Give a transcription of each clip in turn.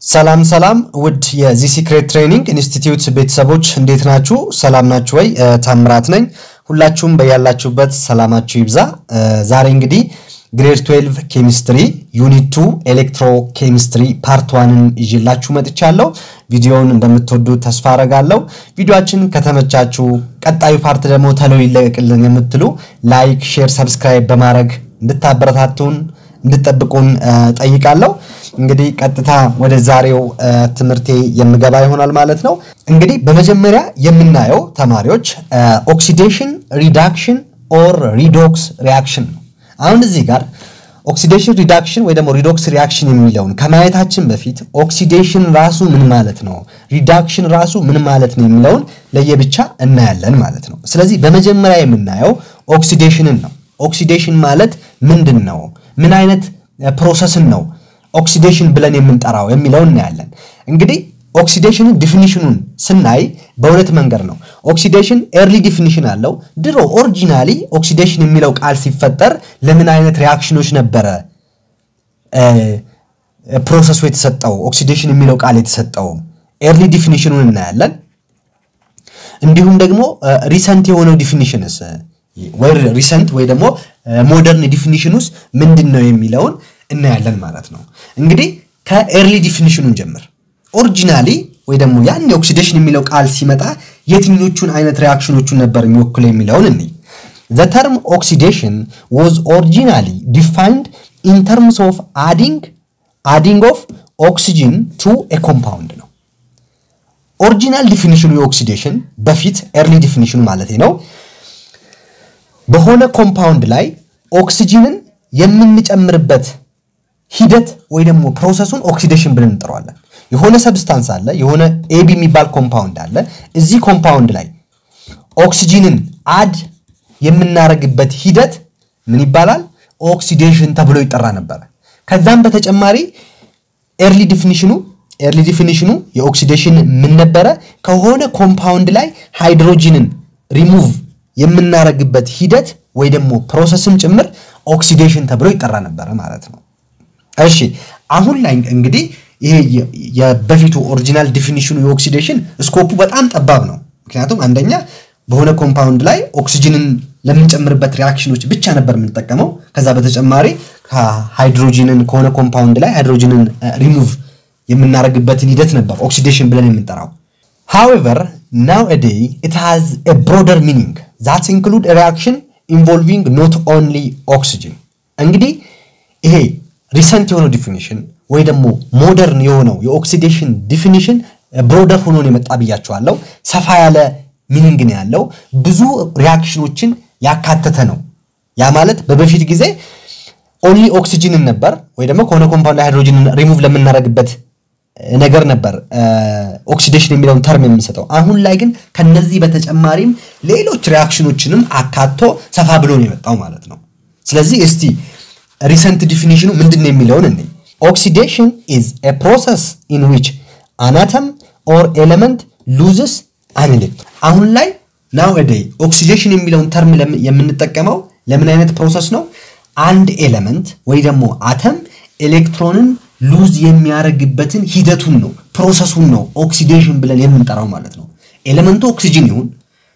ሰላም ሰላም ውድ የዚ ሲክሬት ትሬኒንግ ኢንስቲትዩት ቤተሰቦች እንዴት ናችሁ? ሰላም ናችሁ ወይ? ታምራት ነኝ። ሁላችሁም በያላችሁበት ሰላማችሁ ይብዛ። ዛሬ እንግዲህ ግሬድ 12 ኬሚስትሪ ዩኒት 2 ኤሌክትሮ ኬሚስትሪ ፓርት 1ን ይዤላችሁ መጥቻለሁ። ቪዲዮውን እንደምትወዱት ተስፋ አደርጋለሁ። ቪዲዮአችን ከተመቻችሁ ቀጣዩ ፓርት ደግሞ ተሎ ይለቀቅልን የምትሉ ላይክ፣ ሼር፣ ሰብስክራይብ በማድረግ እንድታበረታቱን እንድትጠብቁን ጠይቃለሁ። እንግዲህ ቀጥታ ወደ ዛሬው ትምርቴ የምገባ ይሆናል ማለት ነው። እንግዲህ በመጀመሪያ የምናየው ተማሪዎች ኦክሲዴሽን ሪዳክሽን ኦር ሪዶክስ ሪአክሽን ነው። አሁን እዚህ ጋር ኦክሲዴሽን ሪዳክሽን ወይ ደግሞ ሪዶክስ ሪአክሽን የሚለውን ከማየታችን በፊት ኦክሲዴሽን ራሱ ምን ማለት ነው፣ ሪዳክሽን ራሱ ምን ማለት ነው የሚለውን ለየብቻ እናያለን ማለት ነው። ስለዚህ በመጀመሪያ የምናየው ኦክሲዴሽንን ነው። ኦክሲዴሽን ማለት ምንድነው? ምን አይነት ፕሮሰስን ነው ኦክሲዴሽን ብለን የምንጠራው የሚለው እናያለን። እንግዲህ ኦክሲዴሽን ዲፊኒሽኑን ስናይ በሁለት መንገድ ነው። ኦክሲዴሽን ኤርሊ ዲፊኒሽን አለው። ድሮ ኦሪጂናሊ ኦክሲዴሽን የሚለው ቃል ሲፈጠር ለምን አይነት ሪአክሽኖች ነበረ ፕሮሰሱ የተሰጠው ኦክሲዴሽን የሚለው ቃል የተሰጠው ኤርሊ ዲፊኒሽኑን እናያለን። እንዲሁም ደግሞ ሪሰንት የሆነው ዲፊኒሽንስ ወይ ሪሰንት ወይ ደግሞ ሞደርን ዲፊኒሽኑስ ምንድነው የሚለውን እናያለን ማለት ነው። እንግዲህ ከኤርሊ ዲፊኒሽኑን ጀምር። ኦሪጂናሊ ወይ ደግሞ ያን ኦክሲዴሽን የሚለው ቃል ሲመጣ የትኞቹን አይነት ሪአክሽኖቹን ነበር የሚወክለው የሚለውን እንይ። The term oxidation was originally defined in terms of adding of oxygen to a compound ነው። ኦሪጂናል ዲፊኒሽኑ የኦክሲዴሽን በፊት ኤርሊ ዲፊኒሽኑ ማለት ነው በሆነ ኮምፓውንድ ላይ ኦክሲጅንን የምንጨምርበት ሂደት ወይ ደግሞ ፕሮሰሱን ኦክሲዴሽን ብለን እንጠራዋለን። የሆነ ሰብስታንስ አለ፣ የሆነ ኤቢ የሚባል ኮምፓውንድ አለ። እዚህ ኮምፓውንድ ላይ ኦክሲጅንን አድ የምናረግበት ሂደት ምን ይባላል? ኦክሲዴሽን ተብሎ ይጠራ ነበር። ከዛም በተጨማሪ ኤርሊ ዲፊኒሽኑ የኦክሲዴሽን ምን ነበረ? ከሆነ ኮምፓውንድ ላይ ሃይድሮጂንን ሪሙቭ የምናረግበት ሂደት ወይ ደግሞ ፕሮሰስም ጭምር ኦክሲዴሽን ተብሎ ይጠራ ነበር ማለት ነው። እሺ አሁን ላይ እንግዲህ ይሄ የበፊቱ ኦሪጂናል ዲፊኒሽኑ የኦክሲዴሽን ስኮፑ በጣም ጠባብ ነው። ምክንያቱም አንደኛ በሆነ ኮምፓውንድ ላይ ኦክሲጅንን ለምንጨምርበት ሪአክሽኖች ብቻ ነበር የምንጠቀመው። ከዛ በተጨማሪ ሃይድሮጂንን ከሆነ ኮምፓውንድ ላይ ሃይድሮጂንን ሪሙቭ የምናረግበትን ሂደት ነበር ኦክሲዴሽን ብለን የምንጠራው። However, nowadays it has a broader meaning that include a reaction involving not only oxygen. እንግዲህ ይሄ ሪሰንት የሆነው ዲፊኒሽን ወይ ደግሞ ሞደርን የሆነው የኦክሲዴሽን ዲፊኒሽን ብሮደር ሆኖ ነው የመጣ ብያቸዋለሁ። ሰፋ ያለ ሚኒንግ ነው ያለው፣ ብዙ ሪአክሽኖችን ያካተተ ነው። ያ ማለት በበፊት ጊዜ ኦንሊ ኦክሲጅንን ነበር ወይ ደግሞ ከሆነ ኮምፓውንድ ሃይድሮጂንን ሪሙቭ ለምናረግበት ነገር ነበር ኦክሲዴሽን የሚለውን ተርም የምንሰጠው። አሁን ላይ ግን ከነዚህ በተጨማሪም ሌሎች ሪአክሽኖችንም አካቶ ሰፋ ብሎ ነው የመጣው ማለት ነው። ስለዚህ እስቲ ሪሰንት ዲፊኒሽኑ ምንድነው የሚለውን እንይ። Oxidation is a process in which an atom or element loses an electron. አሁን ላይ nowadays oxidation የሚለውን ተርም የምንጠቀመው ለምን አይነት ፕሮሰስ ነው? አንድ ኤሌመንት ወይ ደግሞ አተም ኤሌክትሮንን ሉዝ የሚያረግበትን ሂደቱን ነው ፕሮሰሱን ነው ኦክሲዴሽን ብለን የምንጠራው ማለት ነው። ኤሌመንቱ ኦክሲጅን ይሁን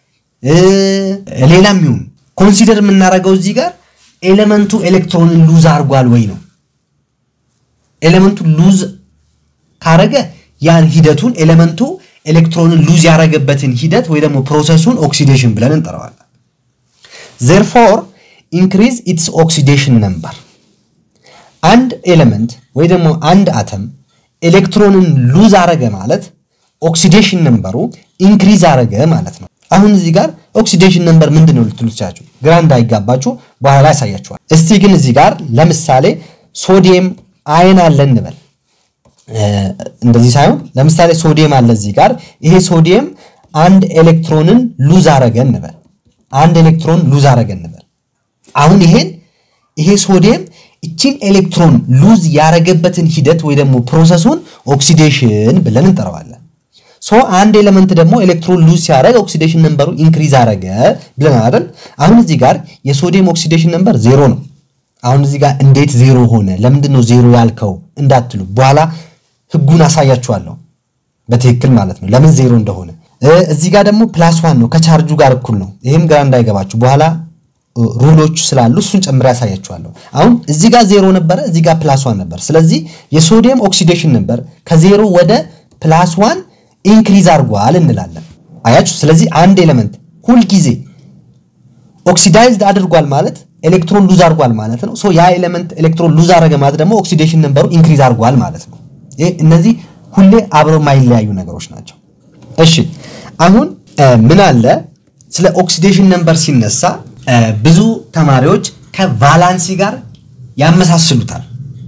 ሌላም ይሁን ኮንሲደር የምናረጋው እዚህ ጋር ኤሌመንቱ ኤሌክትሮንን ሉዝ አርጓል ወይ ነው። ኤሌመንቱ ሉዝ ካረገ ያን ሂደቱን ኤሌመንቱ ኤሌክትሮንን ሉዝ ያረገበትን ሂደት ወይ ደግሞ ፕሮሰሱን ኦክሲዴሽን ብለን እንጠራዋለን። Therefore increase its oxidation number. አንድ ኤሌመንት ወይ ደግሞ አንድ አተም ኤሌክትሮንን ሉዝ አረገ ማለት ኦክሲዴሽን ነምበሩ ኢንክሪዝ አረገ ማለት ነው። አሁን እዚህ ጋር ኦክሲዴሽን ነምበር ምንድነው ልትሉቻችሁ ግራ እንዳይጋባችሁ በኋላ ያሳያችኋል። እስቲ ግን እዚህ ጋር ለምሳሌ ሶዲየም አየን አለ እንበል። እንደዚህ ሳይሆን ለምሳሌ ሶዲየም አለ እዚህ ጋር። ይሄ ሶዲየም አንድ ኤሌክትሮንን ሉዝ አረገ እንበል። አንድ ኤሌክትሮን ሉዝ አረገ እንበል። አሁን ይሄ ሶዲየም እቺን ኤሌክትሮን ሉዝ ያረገበትን ሂደት ወይ ደግሞ ፕሮሰሱን ኦክሲዴሽን ብለን እንጠራዋለን። ሶ አንድ ኤሌመንት ደግሞ ኤሌክትሮን ሉዝ ሲያረግ ኦክሲዴሽን ነምበሩ ኢንክሪዝ አረገ ብለን አይደል? አሁን እዚህ ጋር የሶዲየም ኦክሲዴሽን ነምበር 0 ነው። አሁን እዚህ ጋር እንዴት 0 ሆነ? ለምንድን ነው 0 ያልከው እንዳትሉ በኋላ ህጉን አሳያችኋለሁ በትክክል ማለት ነው ለምን ዜሮ እንደሆነ እዚህ ጋር ደግሞ +1 ነው ከቻርጁ ጋር እኩል ነው ይሄም ጋር እንዳይገባችሁ በኋላ ሩሎች ስላሉ እሱን ጨምሬ ያሳያችኋለሁ አሁን እዚህ ጋር ዜሮ ነበር እዚህ ጋር +1 ነበር ስለዚህ የሶዲየም ኦክሲዴሽን ነበር ከዜሮ ወደ +1 ኢንክሪዝ አድርጓል እንላለን አያችሁ ስለዚህ አንድ ኤሌመንት ሁሉ ጊዜ ኦክሲዳይዝድ አድርጓል ማለት ኤሌክትሮን ሉዝ አድርጓል ማለት ነው ሶ ያ ኤሌመንት ኤሌክትሮን ሉዝ አደረገ ማለት ደግሞ ኦክሲዴሽን ነምበሩ ኢንክሪዝ አድርጓል ማለት ነው እነዚህ ሁሌ አብረው ማይለያዩ ነገሮች ናቸው እሺ አሁን ምን አለ ስለ ኦክሲዴሽን ነምበር ሲነሳ ብዙ ተማሪዎች ከቫላንሲ ጋር ያመሳስሉታል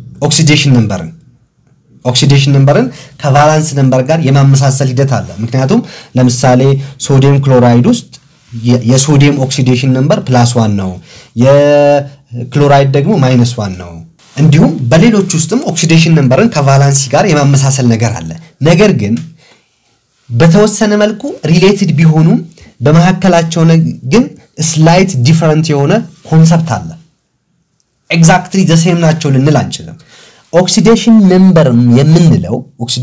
ኦክሲዴሽን ነምበርን ከቫላንስ ነምበር ጋር የማመሳሰል ሂደት አለ ምክንያቱም ለምሳሌ ሶዲየም ክሎራይድ ውስጥ የሶዲየም ኦክሲዴሽን ነምበር +1 ነው የክሎራይድ ደግሞ -1 ነው እንዲሁም በሌሎች ውስጥም ኦክሲዴሽን ነምበርን ከቫላንሲ ጋር የማመሳሰል ነገር አለ ነገር ግን በተወሰነ መልኩ ሪሌትድ ቢሆኑም በመሐከላቸው ግን ስላይት ዲፈረንት የሆነ ኮንሰፕት አለ ኤግዛክትሊ ዘ ሴም ናቸው ልንል አንችልም ኦክሲዴሽን ነምበር የምንለው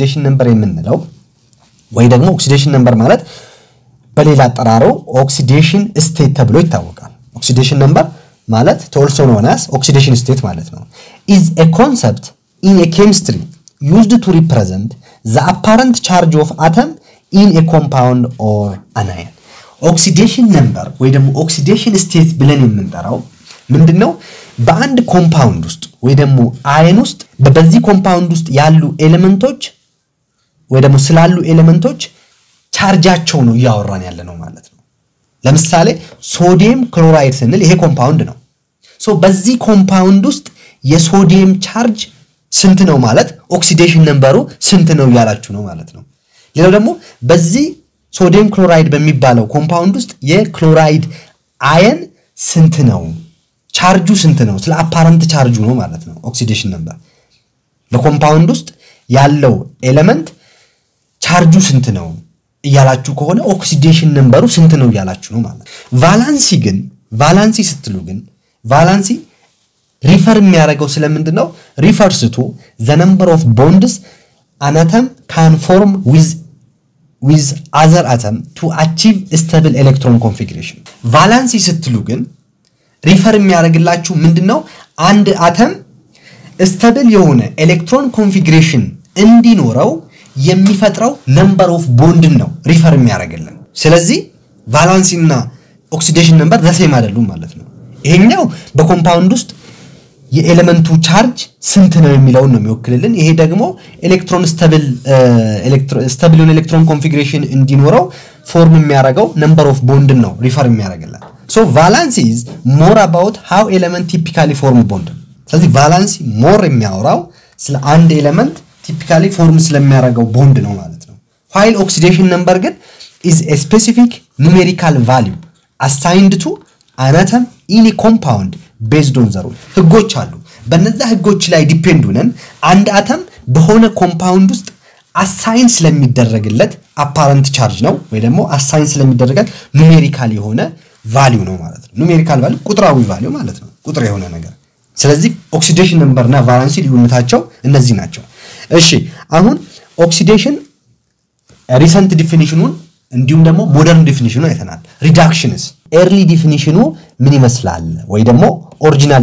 ወይ ደግሞ ኦክሲዴሽን ነምበር ማለት በሌላ አጠራሩ ኦክሲዴሽን ስቴት ተብሎ ይታወቃል ኦክሲዴሽን ነምበር ማለት also known as oxidation state ማለት ነው is a concept in a chemistry used to represent the apparent charge of atom in a compound or anion oxidation number ወይ ደግሞ oxidation state ብለን የምንጠራው ምንድነው በአንድ ኮምፓውንድ ውስጥ ወይ ደግሞ አየን ውስጥ በዚህ ኮምፓውንድ ውስጥ ያሉ ኤሌመንቶች ወይ ደግሞ ስላሉ ኤሌመንቶች ቻርጃቸው ነው ያወራን ያለ ነው ማለት ነው ለምሳሌ ሶዲየም ክሎራይድ ስንል ይሄ ኮምፓውንድ ነው ሶ በዚህ ኮምፓውንድ ውስጥ የሶዲየም ቻርጅ ስንት ነው ማለት ኦክሲዴሽን ነምበሩ ስንት ነው ያላችሁ ነው ማለት ነው ሌላው ደግሞ በዚህ ሶዲየም ክሎራይድ በሚባለው ኮምፓውንድ ውስጥ የክሎራይድ አየን ስንት ነው ቻርጁ ስንት ነው ስለ አፓረንት ቻርጁ ነው ማለት ነው ኦክሲዴሽን ነምበር በኮምፓውንድ ውስጥ ያለው ኤሌመንት ቻርጁ ስንት ነው ያላችሁ ከሆነ ኦክሲዴሽን ነምበሩ ስንት ነው ያላችሁ ነው ማለት ቫላንሲ ስትሉ ግን ቫላንሲ ሪፈር የሚያደርገው ስለምንድነው refers to the number of bonds an atom can form with other atom to achieve stable electron configuration ቫላንሲ ስትሉ ግን ሪፈር የሚያደርግላችሁ ምንድነው አንድ አተም stable የሆነ ኤሌክትሮን ኮንፊግሬሽን እንዲኖረው የሚፈጥረው number of bond ነው ሪፈር የሚያደርግልን ስለዚህ ቫላንሲ እና ኦክሲዴሽን ነምበር ዘሴም አይደሉም ማለት ነው ይሄኛው በኮምፓውንድ ውስጥ የኤሌመንቱ ቻርጅ ስንት ነው የሚለው ነው የሚወክልልን ይሄ ደግሞ ኤሌክትሮን ስታብል ኤሌክትሮን ኮንፊግሬሽን እንዲኖረው ፎርም የሚያደርገው number of bond ነው ሪፈር የሚያደርግልን so valence is more about how element typically form bond ስለዚህ ቫላንሲ ሞር የሚያወራው ስለ አንድ ኤሌመንት typically form ስለሚያደርገው ቦንድ ነው ማለት ነው while oxidation number ግን is a specific numerical value assigned to an atom in a compound based on the rule ህጎች አሉ በእነዛ ህጎች ላይ ዲፔንድ ሆነን አንድ አተም በሆነ ኮምፓውንድ ውስጥ አሳይን ስለሚደረግለት አፓረንት ቻርጅ ነው ወይ ደግሞ አሳይን ስለሚደረጋት ኑሜሪካል የሆነ ቫልዩ ነው ማለት ነው ኑሜሪካል ቫልዩ ቁጥራዊ ቫልዩ ማለት ነው ቁጥር የሆነ ነገር ስለዚህ ኦክሲዴሽን ነምበርና ቫላንሲ ልዩነታቸው እነዚህ ናቸው እሺ አሁን ኦክሲዴሽን ሪሰንት ዲፊኒሽኑን እንዲሁም ደግሞ ሞደርን ዲፊኒሽኑ አይተናል ሪዳክሽንስ ኤርሊ ዲፊኒሽኑ ምን ይመስላል ወይ ደግሞ ኦሪጂናል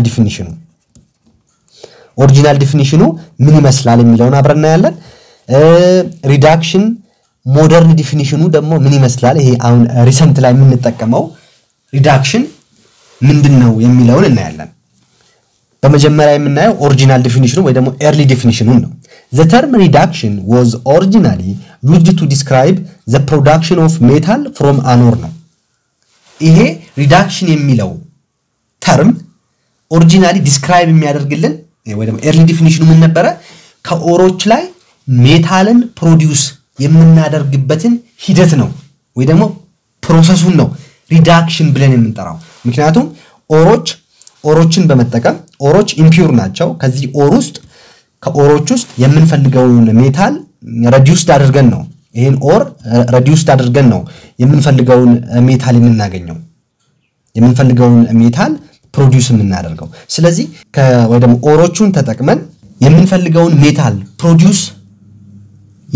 ዲፊኒሽኑ ምን ይመስላል የሚለውን አብረና ያለን ሪዳክሽን ሞደርን ዲፊኒሽኑ ደግሞ ምን ይመስላል ይሄ አሁን ሪሰንት ላይ የምንጠቀመው ሪዳክሽን ምንድነው የሚለውን እናያለን በመጀመሪያ የምናየው ኦሪጂናል ዲፊኒሽኑ ወይ ደግሞ ኤርሊ ዲፊኒሽኑ ነው the term reduction was originally used to describe the production of metal from an ore ነው ይሄ ሪዳክሽን የሚለው ተርም ኦሪጂናሊ ዲስክራይብ የሚያደርግልን ወይ ደግሞ ኤርሊ ዲፊኒሽኑ ምን ነበር ከኦሮች ላይ ሜታልን ፕሮዲዩስ የምናደርግበትን ሂደት ነው ወይ ደግሞ ፕሮሰሱን ነው ሪዳክሽን ብለን የምንጠራው ምክንያቱም ኦሮችን በመጠቀም ኦሮች ኢምፒውር ናቸው ከዚህ ኦር ውስጥ ከኦሮች ውስጥ የምንፈልገውን ሜታል ሬዲዩስድ አድርገን ነው ይሄን ኦር ሬዲዩስድ አድርገን ነው የምንፈልገውን ሜታል የምናገኘው የምንፈልገውን ሜታል ፕሮዲዩስ የምናደርገው ስለዚህ ወይ ደግሞ ኦሮቹን ተጠቅመን የምንፈልገውን ሜታል ፕሮዲዩስ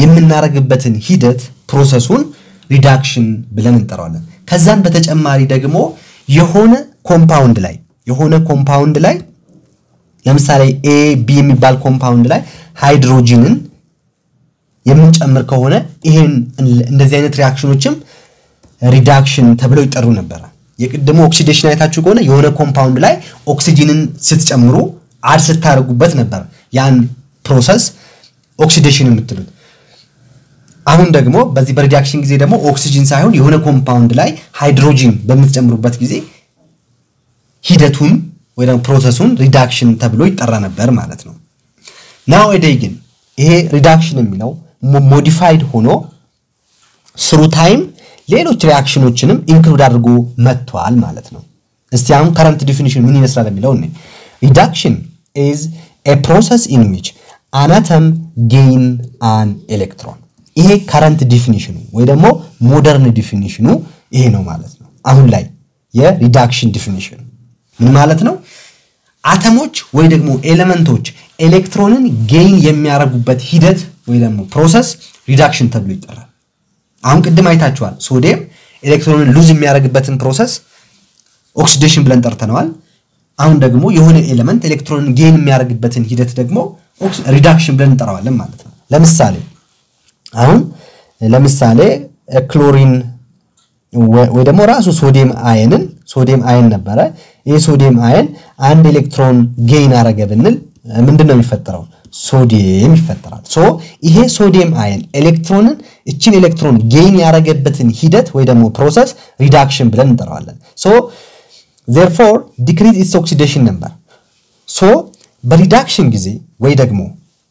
የምናረግበትን ሂደት ፕሮሰሱን ሪዳክሽን ብለን እንጠራዋለን ከዛን በተጨማሪ ደግሞ የሆነ ኮምፓውንድ ላይ ለምሳሌ A B የሚባል ኮምፓውንድ ላይ ሃይድሮጂንን የምንጨምር ከሆነ ይሄን እንደዚህ አይነት ሪአክሽኖችም ሪዳክሽን ተብለው ይጠሩ ነበር የቅድሙ ኦክሲዴሽን አይታችሁ ከሆነ የሆነ ኮምፓውንድ ላይ ኦክሲጂንን ስትጨምሩ አድ ስታረጉበት ነበር ያን ፕሮሰስ ኦክሲዴሽን የምትሉት አሁን ደግሞ በዚህ በሪዳክሽን ጊዜ ደግሞ ኦክሲጂን ሳይሆን የሆነ ኮምፓውንድ ላይ ሃይድሮጂን በምትጨምሩበት ጊዜ ሂደቱን ወይ ደግሞ ፕሮሰሱን ሪዳክሽን ተብሎ ይጠራ ነበር ማለት ነው ናው ኤዴይ ግን ይሄ ሪዳክሽን የሚለው ሞዲፋይድ ሆኖ ስሩ ታይም ሌሎች ሪአክሽኖችንም ኢንክሉድ አድርጎ መጥቷል ማለት ነው እስቲ አሁን ከረንት ዲፊኒሽን ምን ይመስላል የሚለው ነው reduction is a process in which an atom gain an electron ይሄ ከረንት ዲፊኒሽኑ ወይ ደግሞ ሞደርን ዲፊኒሽኑ ይሄ ነው ማለት ነው አሁን ላይ የሪዳክሽን ዲፊኒሽን ምን ማለት ነው አተሞች ወይ ደግሞ ኤሌመንቶች ኤሌክትሮንን ጌይን የሚያረጉበት ሂደት ወይ ደግሞ ፕሮሰስ ሪዳክሽን ተብሎ ይጠራል አሁን ቅድም አይታችኋል ሶዲየም ኤሌክትሮንን ሉዝ የሚያረግበትን ፕሮሰስ ኦክሲዴሽን ብለን ጠርተናል አሁን ደግሞ የሆነ ኤሌመንት ኤሌክትሮንን ጌይን የሚያረግበትን ሂደት ደግሞ ሪዳክሽን ብለን እንጠራዋለን ማለት ነው ለምሳሌ ክሎሪን ወይ ደግሞ ራሱ ሶዲየም አየን ነበረ ይሄ ሶዲየም አየን አንድ ኤሌክትሮን ጌይን አረገ ብንል ምንድነው የሚፈጠረው ሶዲየም ይፈጠራል ሶ ይሄ ሶዲየም አየን ኤሌክትሮንን እቺን ኤሌክትሮን ጌይን ያረገበትን ሂደት ወይ ደግሞ ፕሮሰስ ሪዳክሽን ብለን እንጠራዋለን ሶ therefore decrease its oxidation number ሶ በሪዳክሽን ጊዜ ወይ ደግሞ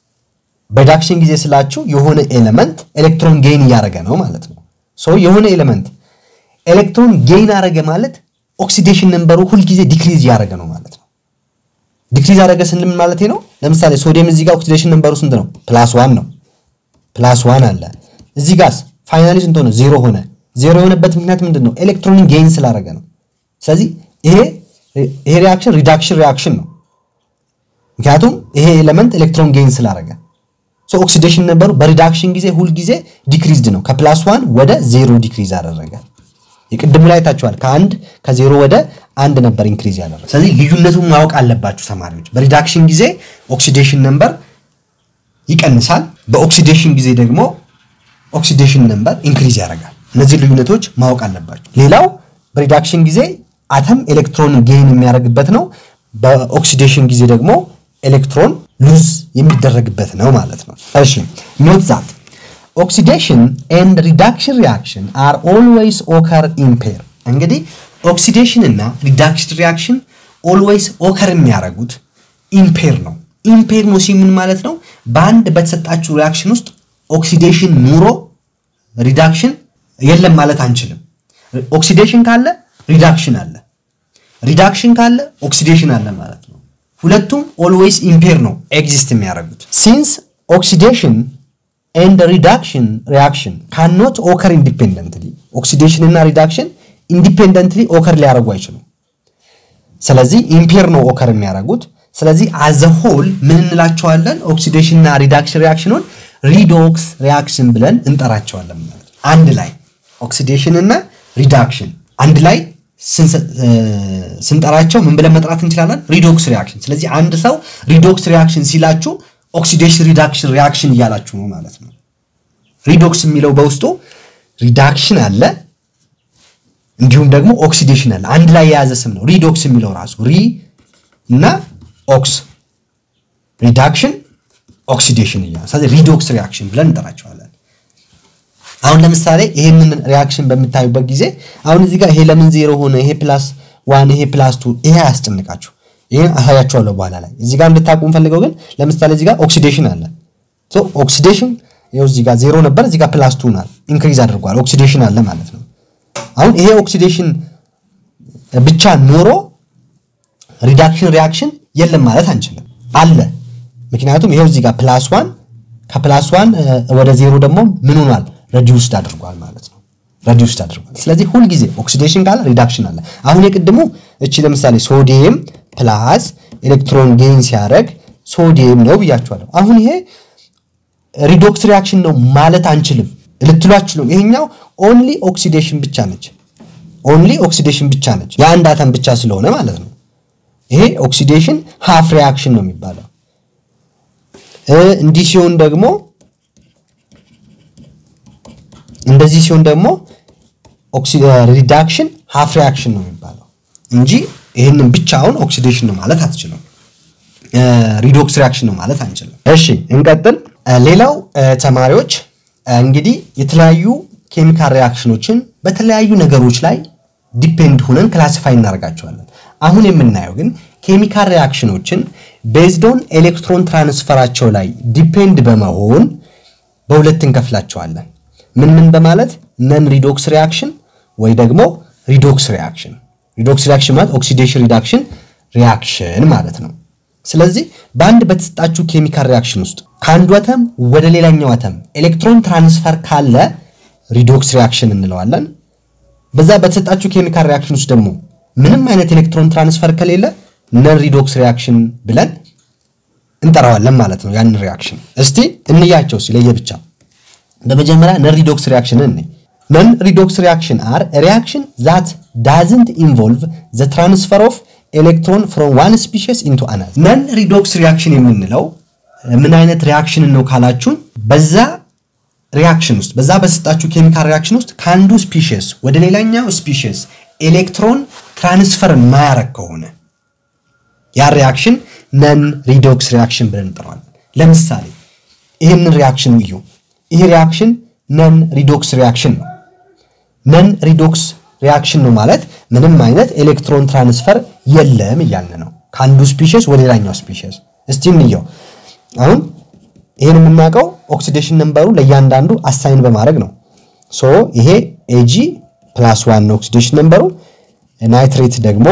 በሪዳክሽን ጊዜ ስላችሁ የሆነ ኤሌመንት ኤሌክትሮን ጌይን ያረገ ነው ማለት ነው ሶ የሆነ ኤሌመንት ኤሌክትሮን ጌይን አረገ ማለት ኦክሲዴሽን ነምበሩ ሁሉ ጊዜ ዲክሪዝ ያረገ ነው ማለት ነው ዲክሪዝ ያረገ ስንል ማለት ነው ለምሳሌ ሶዲየም እዚህ ጋር ኦክሲዴሽን ነምበሩ ስንት ነው +1 ነው +1 አለ እዚህ ጋርስ ፋይናሊ ስንት ሆነ 0 ሆነ 0 የሆነበት ምክንያት ምንድነው ኤሌክትሮንን ጌይን ስላረገ ነው ስለዚህ ይሄ ሪአክሽን ሪዳክሽን ሪአክሽን ነው ምክንያቱም ይሄ ኤሌመንት ኤሌክትሮን ጌይን ስላረገ ሶ ኦክሲዴሽን ነምበሩ በሪዳክሽን ጊዜ ሁሉ ጊዜ ዲክሪዝድ ነው ከ+1 ወደ 0 ዲክሪዝ አደረገ የቅድሙ ላይ ታቻዋል ከ0 ወደ 1 ነበር ኢንክሪዝ ያደረገ ስለዚህ ልዩነቱን ማወቅ አለባችሁ ተማሪዎች በሪዳክሽን ጊዜ ኦክሲዴሽን ነምበር ይቀንሳል በኦክሲዴሽን ጊዜ ደግሞ ኦክሲዴሽን ነምበር ኢንክሪዝ ያደርጋል እነዚህ ልዩነቶች ማወቅ አለባችሁ ሌላው በሪዳክሽን ጊዜ አተም ኤሌክትሮን ጌይን የሚያደርግበት ነው በኦክሲዴሽን ጊዜ ደግሞ ኤሌክትሮን ሉዝ የሚደረግበት ነው ማለት ነው እሺ ኖት ዛት oxidation and reduction reaction are always occur in pair እንግዲህ oxidation እና reduction reaction always occur የሚያደርጉት in pair ነው in pair ነው ሲምን ማለት ነው በአንድ በተሰጣችሁ ሪአክሽን ውስጥ oxidation ኑሮ reduction የለም ማለት አንችልም oxidation ካለ reduction አለ reduction ካለ oxidation አለ ማለት ነው ሁለቱም always in pair ነው exist የሚያደርጉት since oxidation and the reduction reaction cannot occur independently oxidation and reduction independently occur ሊያደርጉ አይችሉም ስለዚህ ኢምፔር ነው occur የሚያደርጉት ስለዚህ as a whole ምን እንላቸዋለን oxidation እና reduction reactionን redox reaction ብለን እንጠራቸዋለን ማለት አንድ ላይ oxidation እና reduction አንድ ላይ ስንጠራቸው ምን ብለን መጥራት እንችላለን redox reaction ስለዚህ አንድ ሰው redox reaction ሲላችሁ oxidation reduction reaction ያላችሁ ነው ማለት ነው redox የሚለው በውስጡ reduction አለ እንዲሁም ደግሞ oxidation አለ አንድ ላይ የያዘ ስም ነው redox የሚለው ራሱ እና ox reduction oxidation ይላል ስለዚህ redox reaction ብለን እንጠራቸዋለን አሁን ለምሳሌ ይሄንን ሪአክሽን በመታዩበት ጊዜ አሁን እዚህ ጋር ይሄ ለምን 0 ሆነ ይሄ +1 ይሄ +2 ይሄ አያስጨንቃችሁ ይሄን አሳያችኋለሁ በኋላ ላይ እዚህ ጋር እንድታቁም ፈልገው ግን ለምሳሌ እዚህ ጋር ኦክሲዴሽን አለ ሶ ኦክሲዴሽን ይሄው እዚህ ጋር 0 ነበር እዚህ ጋር +2 ናል ኢንክሪዝ አድርጓል ኦክሲዴሽን አለ ማለት ነው አሁን ይሄ ኦክሲዴሽን ብቻ ኖሮ ሪዳክሽን ሪአክሽን የለም ማለት አንችልም አለ ምክንያቱም ይሄው እዚህ ጋር +1 ከ+1 ወደ 0 ደግሞ ምን ሆኗል reduced አድርጓል ማለት ነው reduced አድርጓል ስለዚህ ሁሉ ጊዜ ኦክሲዴሽን ካለ ሪዳክሽን አለ አሁን የቅድሙ እቺ ለምሳሌ ሶዲየም ፕላስ ኤሌክትሮን ጌይን ሲያደርግ ሶዲየም ነው ብያችኋለሁ አሁን ይሄ ሪዶክስ ሪአክሽን ነው ማለት አንችልም ልትሏችሁ ይሄኛው ኦንሊ ኦክሲዴሽን ብቻ ነች ኦንሊ ኦክሲዴሽን ብቻ ነች የአንድ አተም ብቻ ስለሆነ ማለት ነው ይሄ ኦክሲዴሽን ሃፍ ሪአክሽን ነው የሚባለው እንዲህ ሲሆን ደግሞ እንደዚህ ሲሆን ደግሞ ሪዳክሽን ሃፍ ሪአክሽን ነው የሚባለው እንጂ ይሄንን ብቻውን ኦክሲዴሽን ነው ማለት አትችልም ሪዶክስ ሪአክሽን ነው ማለት አንችልም እሺ እንቀጥል ሌላው ተማሪዎች እንግዲህ የተለያዩ ኬሚካል ሪአክሽኖችን በተለያዩ ነገሮች ላይ ዲፔንድ ሆነን ክላሲፋይ እናደርጋቸዋለን አሁን የምናየው ግን ኬሚካል ሪአክሽኖችን ቤዝድ ኦን ኤሌክትሮን ትራንስፈራቸው ላይ ዲፔንድ በመሆን በሁለት እንከፍላቸዋለን ምን በማለት ነን ሪዶክስ ሪአክሽን ወይ ደግሞ ሪዶክስ ሪአክሽን ማለት ኦክሲዴሽን ሪዳክሽን ሪአክሽን ማለት ነው ስለዚህ በአንድ በተሰጣችሁ ኬሚካል ሪአክሽን ውስጥ ከአንዱ አተም ወደ ሌላኛው አተም ኤሌክትሮን ትራንስፈር ካለ ሪዶክስ ሪአክሽን እንለዋለን በዛ በተሰጣችሁ ኬሚካል ሪአክሽን ውስጥ ደግሞ ምንም አይነት ኤሌክትሮን ትራንስፈር ከሌለ ነን ሪዶክስ ሪአክሽን ብለን እንጠራዋለን ማለት ነው ያን ሪአክሽን እስቲ እንያቸው ስለየብቻ በመጀመሪያ ነን ሪዶክስ ሪአክሽን እንይ ነን ሪዶክስ ሪአክሽን are a reaction that doesn't involve the transfer of electron from one species into another ነን ሪዶክስ ሪአክሽን የምንለው ምን አይነት ሪአክሽን ነው ካላችሁ በዛ ሪአክሽን ውስጥ በዛ በሰጣችሁ ኬሚካል ሪአክሽን ውስጥ ካንዱ ስፒሺስ ወደ ሌላኛው ስፒሺስ ኤሌክትሮን ትራንስፈር ማያረግ ከሆነ ያ ሪአክሽን ነን ሪዶክስ ሪአክሽን ብለን እንጠራዋለን ለምሳሌ ይሄን ሪአክሽን እዩ ይሄ ሪአክሽን ነን ሪዶክስ ሪአክሽን ነው ነን ሪዶክስ ሪአክሽን ነው ማለት ምንም አይነት ኤሌክትሮን ትራንስፈር የለም ይያልን ነው ካንዱ ስፒሺስ ወደ ሌላኛው ስፒሺስ እስቲ እንየው አሁን ይሄን የምናቀው ኦክሲዴሽን ነምበሩ ለያንዳንዱ አሳይን በማድረግ ነው ሶ ይሄ Ag+1 ነው ኦክሲዴሽን ነምበሩ ናይትሬት ደግሞ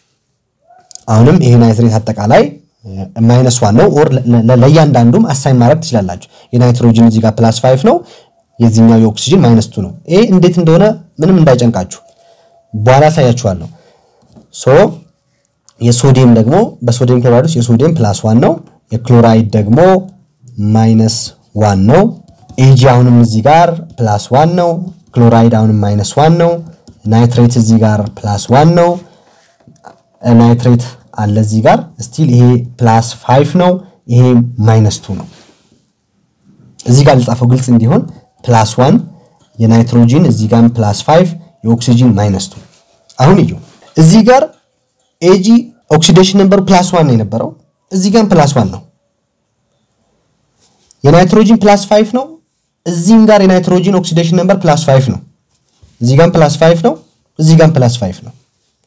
አሁንም ይሄ ናይትሬት አጠቃላይ -1 ነው ኦር ለያንዳንዱም አሳይን ማድረግ ትችላላችሁ የናይትሮጅን እዚህ ጋር +5 ነው የዚህኛው የኦክሲጅን -2 ነው ይሄ እንዴት እንደሆነ ምንም እንዳይጨንቃችሁ በኋላ ታያችኋለሁ ሶ የሶዲየም ደግሞ በሶዲየም ክሎራይድ ውስጥ የሶዲየም +1 ነው የክሎራይድ ደግሞ -1 ነው Ag አሁንም እዚህ ጋር +1 ነው ክሎራይድ አሁንም -1 ነው ናይትሬት እዚህ ጋር +1 ነው ናይትሬት አለ እዚህ ጋር ስቲል ይሄ +5 ነው ይሄ -2 ነው እዚህ ጋር ልጻፈው ግልጽ እንዲሆን +1 የናይትሮጂን እዚህ ጋር +5 የኦክሲጅን -2 አሁን እዩ እዚህ ጋር Ag ኦክሲዴሽን ነምበሩ +1 ነው የነበረው እዚህ ጋር +1 ነው የናይትሮጂን +5 ነው እዚህም ጋር የናይትሮጂን ኦክሲዴሽን ነምበር +5 ነው እዚህ ጋር +5 ነው እዚህ ጋር +5 ነው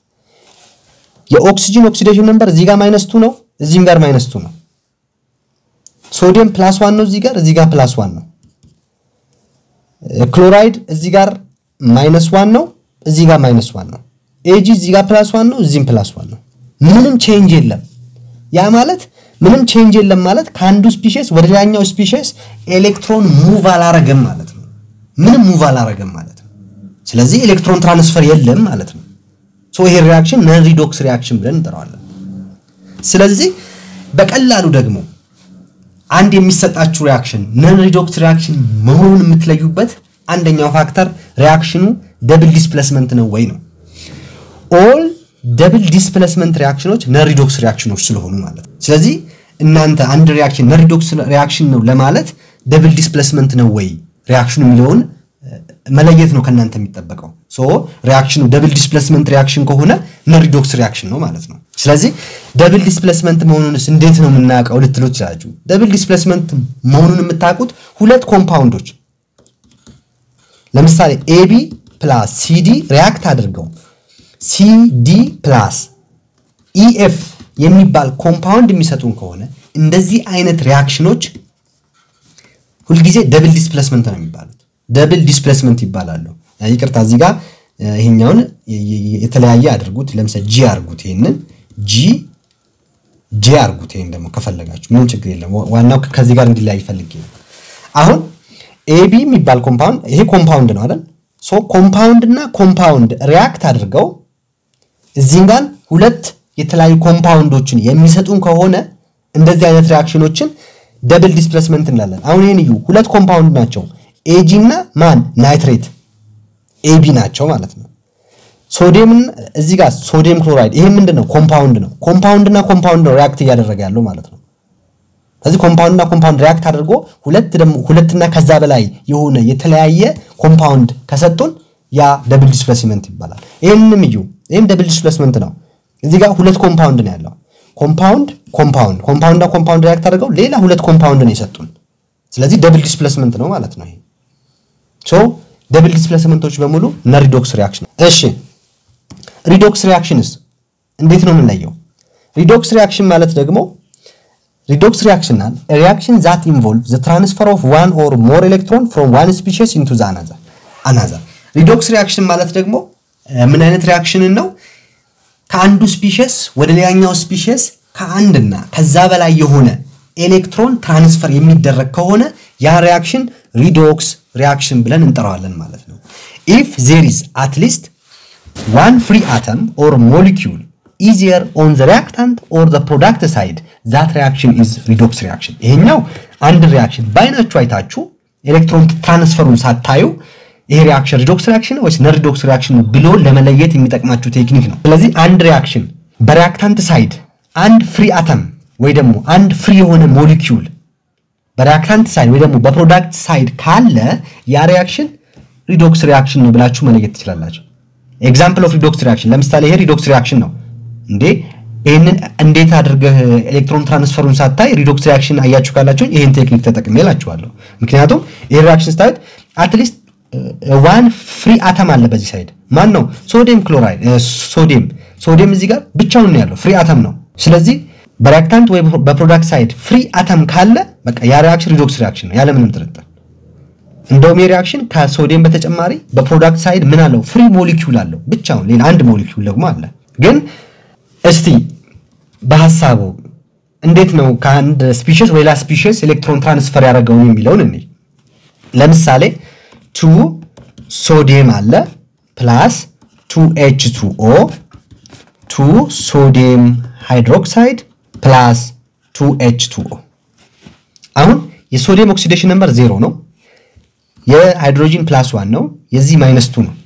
የኦክሲጅን ኦክሲዴሽን ነምበር እዚህ ጋር -2 ነው እዚህም ጋር -2 ነው ሶዲየም +1 ነው እዚህ ጋር +1 ነው ክሎራይድ እዚህ ጋር -1 ነው እዚህ ጋር -1 ነው Ag እዚህ ጋር +1 ነው እዚህም +1 ነው ምንም ቼንጅ የለም ያ ማለት ምንም ቼንጅ የለም ማለት ካንዱ ስፒሺስ ወደ ሌላኛው ስፒሺስ ኤሌክትሮን ሙቭ አላረገም ማለት ነው ምንም ሙቭ አላረገም ማለት ነው ስለዚህ ኤሌክትሮን ትራንስፈር የለም ማለት ነው ሶ ይሄ ሪአክሽን ነን ሪዶክስ ሪአክሽን ብለን እንጠራዋለን ስለዚህ በቀላሉ ደግሞ አንድ የሚሰጣችሁ ሪአክሽን ነን ሪዶክስ ሪአክሽን መሆኑን የምትለዩበት አንደኛው ፋክተር ሪአክሽኑ ደብል ዲስፕሌስመንት ነው ወይ ነው ኦል ደብል ዲስፕሌስመንት ሪአክሽኖች ነን ሪዶክስ ሪአክሽኖች ስለሆኑ ማለት ነው ስለዚህ እናንተ አንድ ሪአክሽን ነን ሪዶክስ ሪአክሽን ነው ለማለት ደብል ዲስፕሌስመንት ነው ወይ ሪአክሽኑ የሚለውን መለየት ነው ከናንተ የሚጠበቀው ሶ ሪአክሽኑ ደብል ዲስፕሌስመንት ሪአክሽን ከሆነ ነን ሪዶክስ ሪአክሽን ነው ማለት ነው ስለዚህ ደብል ዲስፕሌስመንት መሆኑንስ እንዴት ነው የምናውቀው ልትሉት ይችላችሁ ደብል ዲስፕሌስመንት መሆኑን የምታውቁት ሁለት ኮምፓውንዶች ለምሳሌ AB + CD ሪአክት አድርገው CD + EF የሚባል ኮምፓውንድ የሚሰጡን ከሆነ እንደዚህ አይነት ሪአክሽኖች ሁሉ ጊዜ ደብል ዲስፕሌስመንት ነው የሚባሉት ደብል ዲስፕሌስመንት ይባላሉ ይቅርታ እዚህ ጋር ይሄኛውን የተለያየ አድርጉት ለምሳሌ G አድርጉት ይሄንን G አድርጉት ይሄን ደግሞ ከፈለጋችሁ ምን ችግር የለም ዋናው ከዚህ ጋር እንዲለያይ ፈልጌ ነው አሁን AB የሚባል ኮምፓውንድ ይሄ ኮምፓውንድ ነው አይደል ሶ ኮምፓውንድ እና ኮምፓውንድ ሪአክት አድርገው እዚህ ጋር ሁለት የተለያዩ ኮምፓውንዶችን የሚሰጡን ከሆነ እንደዚህ አይነት ሪአክሽኖችን ደብል ዲስፕሌስመንት እንላለን። አሁን ይሄን እዩ ሁለት ኮምፓውንድ ናቸው ኤጂ እና ማን ናይትሬት ኤቢ ናቸው ማለት ነው። ሶዲየም እዚህ ጋር ሶዲየም ክሎራይድ ይሄ ምንድነው ኮምፓውንድ ነው። ኮምፓውንድና ኮምፓውንድ ሪአክት እያደረገ ያለው ማለት ነው። ስለዚህ ኮምፓውንድና ኮምፓውንድ ሪአክት አድርጎ ሁለትና ከዛ በላይ የሆነ የተለያየ ኮምፓውንድ ከሰጡን ያ ደብል ዲስፕሌስመንት ይባላል። ይሄንም እዩ ይሄም ደብል ዲስፕሌስመንት ነው። እዚህ ጋር ሁለት ኮምፓውንድ ነው ያለው ኮምፓውንድና ኮምፓውንድ ሪአክት አድርገው ሌላ ሁለት ኮምፓውንድ ነው የሰጡን። ስለዚህ ደብል ዲስፕሌስመንት ነው ማለት ነው። ይሄ ሶ ደብል ዲስፕሌስመንቶች በሙሉ እና ሪዶክስ ሪአክሽን። እሺ ሪዶክስ ሪአክሽንስ እንዴት ነው የምንለየው? ሪዶክስ ሪአክሽን ማለት ደግሞ redox reaction a reaction that involves the transfer of one or more electron from one species into the another redox reaction ማለት ደግሞ ምን አይነት ሪአክሽን ነው? ከአንዱ ስፒሺስ ወደ ሌላኛው ስፒሺስ ከአንድና ከዛ በላይ የሆነ ኤሌክትሮን ትራንስፈር የሚደረግ ከሆነ ያ ሪአክሽን redox reaction ብለን እንጠራዋለን ማለት ነው። if there is at least one free atom or molecule easier on the reactant or the product side that reaction is redox reaction. ይሄኛው አንድ ሪአክሽን ባይናችሁ አይታችሁ ኤሌክትሮን ትራንስፈሩን ሳታዩ ይሄ ሪአክሽን ሪዶክስ ሪአክሽን ወይስ ነን ሪዶክስ ሪአክሽን ብሎ ለመለየት የሚጠቅማችሁ ቴክኒክ ነው። ስለዚህ አንድ ሪአክሽን በሪአክታንት ሳይድ አንድ ፍሪ አተም ወይ ደግሞ አንድ ፍሪ የሆነ ሞለኪውል በሪአክታንት ሳይድ ወይ ደግሞ በፕሮዳክት ሳይድ ካለ ያ ሪአክሽን ሪዶክስ ሪአክሽን ነው ብላችሁ መለየት ትችላላችሁ። ኤግዛምፕል ኦፍ ሪዶክስ ሪአክሽን ለምሳሌ ይሄ ሪዶክስ ሪአክሽን ነው እንዴ ይሄንን እንዴት አድርገህ ኤሌክትሮን ትራንስፈሩን ሳታይ ሪዶክስ ሪአክሽን አያችሁ ካላችሁ ይሄን ቴክኒክ ተጠቅሜላችኋለሁ። ምክንያቱም ይሄ ሪአክሽን ስታይል at least one free atom አለ በዚህ ሳይድ ማን ነው? ሶዲየም ክሎራይድ ሶዲየም እዚህ ጋር ብቻውን ነው ያለው ፍሪ አተም ነው። ስለዚህ በሪአክታንት ወይ በፕሮዳክት ሳይድ ፍሪ አተም ካለ በቃ ያ ሪአክሽን ሪዶክስ ሪአክሽን ነው ያለ ምንም ጥርጥር። እንደውም የሪአክሽን ከሶዲየም በተጨማሪ በፕሮዳክት ሳይድ ምን አለው? ፍሪ ሞለኪውል አለው ብቻውን ሌላ አንድ ሞለኪውል ደግሞ አለ። ግን እስቲ በሐሳቡ እንዴት ነው ከአንድ ስፒሺስ ወይላ ስፒሺስ ኤሌክትሮን ትራንስፈር ያደርገው የሚለውን እንይ። ለምሳሌ 2 ሶዲየም አለ ፕላስ 2H2O 2 ሶዲየም ሃይድሮክሳይድ ፕላስ 2H2O አሁን የሶዲየም ኦክሲዴሽን ነምበር 0 ነው። የሃይድሮጂን ፕላስ 1 ነው። የዚህ -2 ነው።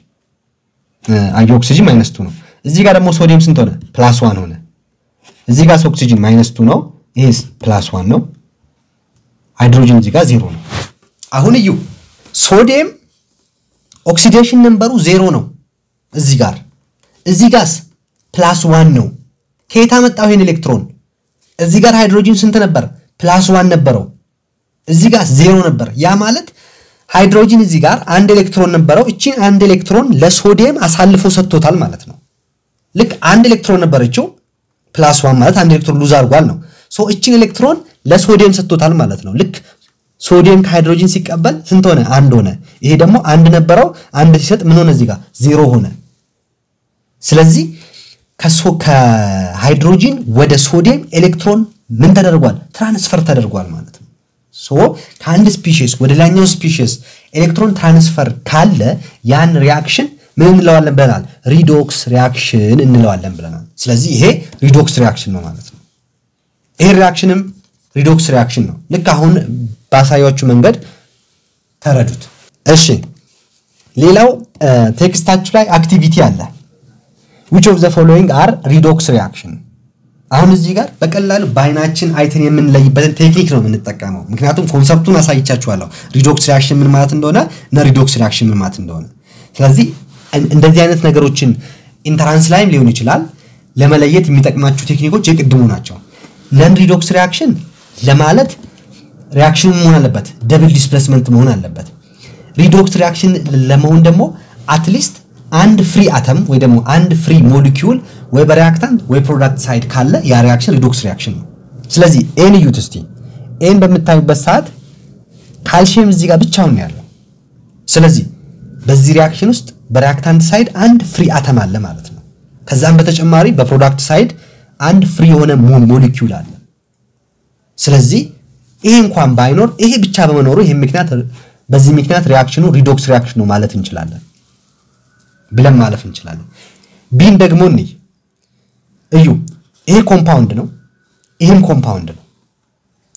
ኦክሲጅን -2 ነው። እዚህ ጋር ደግሞ ሶዲየም ስንት ሆነ? ፕላስ 1 ሆነ። እዚህ ጋር ኦክሲጅን -2 ነው። ይሄስ ፕላስ 1 ነው። ሃይድሮጂን እዚህ ጋር 0 ነው። አሁን እዩ ሶዲየም ኦክሲዴሽን ነምበሩ 0 ነው። እዚህ ጋርስ ፕላስ 1 ነው። ከየት አመጣው ይሄን ኤሌክትሮን? እዚህ ጋር ሃይድሮጂን ስንት ነበር? ፕላስ 1 ነበረው። እዚህ ጋር 0 ነበር። ያ ማለት ሃይድሮጂን እዚህ ጋር አንድ ኤሌክትሮን ነበረው። እቺን አንድ ኤሌክትሮን ለሶዲየም አሳልፎ ሰጥቶታል ማለት ነው። ልክ አንድ ኤሌክትሮን ነበረችው ፕላስ 1 ማለት አንድ ኤሌክትሮን ሉዝ አድርጓል ነው። ሶ እቺን ኤሌክትሮን ለሶዲየም ሰጥቶታል ማለት ነው። ልክ ሶዲየም ከሃይድሮጂን ሲቀበል ስንት ሆነ? 1 ሆነ። ይሄ ደግሞ አንድ ነበረው አንድ ሲሰጥ ምን ሆነ? እዚህ ጋር 0 ሆነ። ስለዚህ ከሃይድሮጂን ወደ ሶዲየም ኤሌክትሮን ምን ተደርጓል? ትራንስፈር ተደርጓል ማለት ነው። ሶ ከአንድ ስፒሺስ ወደ ሌላኛው ስፒሺስ ኤሌክትሮን ትራንስፈር ካለ ያን ሪአክሽን ምን እንለዋለን ብለናል? ሪዶክስ ሪአክሽን እንለዋለን ብለናል። ስለዚህ ይሄ ሪዶክስ ሪአክሽን ነው ማለት ነው። ይሄ ሪአክሽንም ሪዶክስ ሪአክሽን ነው። ልክ አሁን ባሳያችሁ መንገድ ተረዱት። እሺ ሌላው ቴክስታችሁ ላይ አክቲቪቲ አለ። which of the following are redox reaction አሁን እዚህ ጋር በቀላሉ ባይናችን አይተን የምንለይበትን ቴክኒክ ነው የምንጠቀመው። ምክንያቱም ኮንሰፕቱን አሳይቻችኋለሁ ሪዶክስ ሪአክሽን ምን ማለት እንደሆነ እና ሪዶክስ ሪአክሽን ምን ማለት እንደሆነ። ስለዚህ እንደዚህ አይነት ነገሮችን ኢንተራንስ ላይም ሊሆን ይችላል ለመለየት የሚጠቅማችሁ ቴክኒኮች የቅድሙ ናቸው። ነን ሪዶክስ ሪአክሽን ለማለት ሪአክሽኑ መሆን አለበት ደብል ዲስፕሌስመንት መሆን አለበት። ሪዶክስ ሪአክሽን ለመሆን ደግሞ አትሊስት አንድ ፍሪ አተም ወይ ደግሞ አንድ ፍሪ ሞለኪውል ወይ በሪአክታንት ወይ ፕሮዳክት ሳይድ ካለ ያ ሪአክሽን ሪዶክስ ሪአክሽን ነው። ስለዚህ ኤን ዩት እስቲ ኤን በመታዩበት ሰዓት ካልሲየም እዚህ ጋር ብቻውን ያለው። ስለዚህ በዚህ ሪአክሽን ውስጥ በሪአክታንት ሳይድ አንድ ፍሪ አተም አለ ማለት ነው። ከዛም በተጨማሪ በፕሮዳክት ሳይድ አንድ ፍሪ የሆነ ሞለኪውል አለ። ስለዚህ ይሄ እንኳን ባይኖር ይሄ ብቻ በመኖሩ ይሄ ምክንያት በዚህ ምክንያት ሪአክሽኑ ሪዶክስ ሪአክሽን ነው ማለት እንችላለን ብለን ማለፍ እንችላለን። ቢን ደግሞ እንይ እዩ ይሄ ኮምፓውንድ ነው ይሄም ኮምፓውንድ ነው።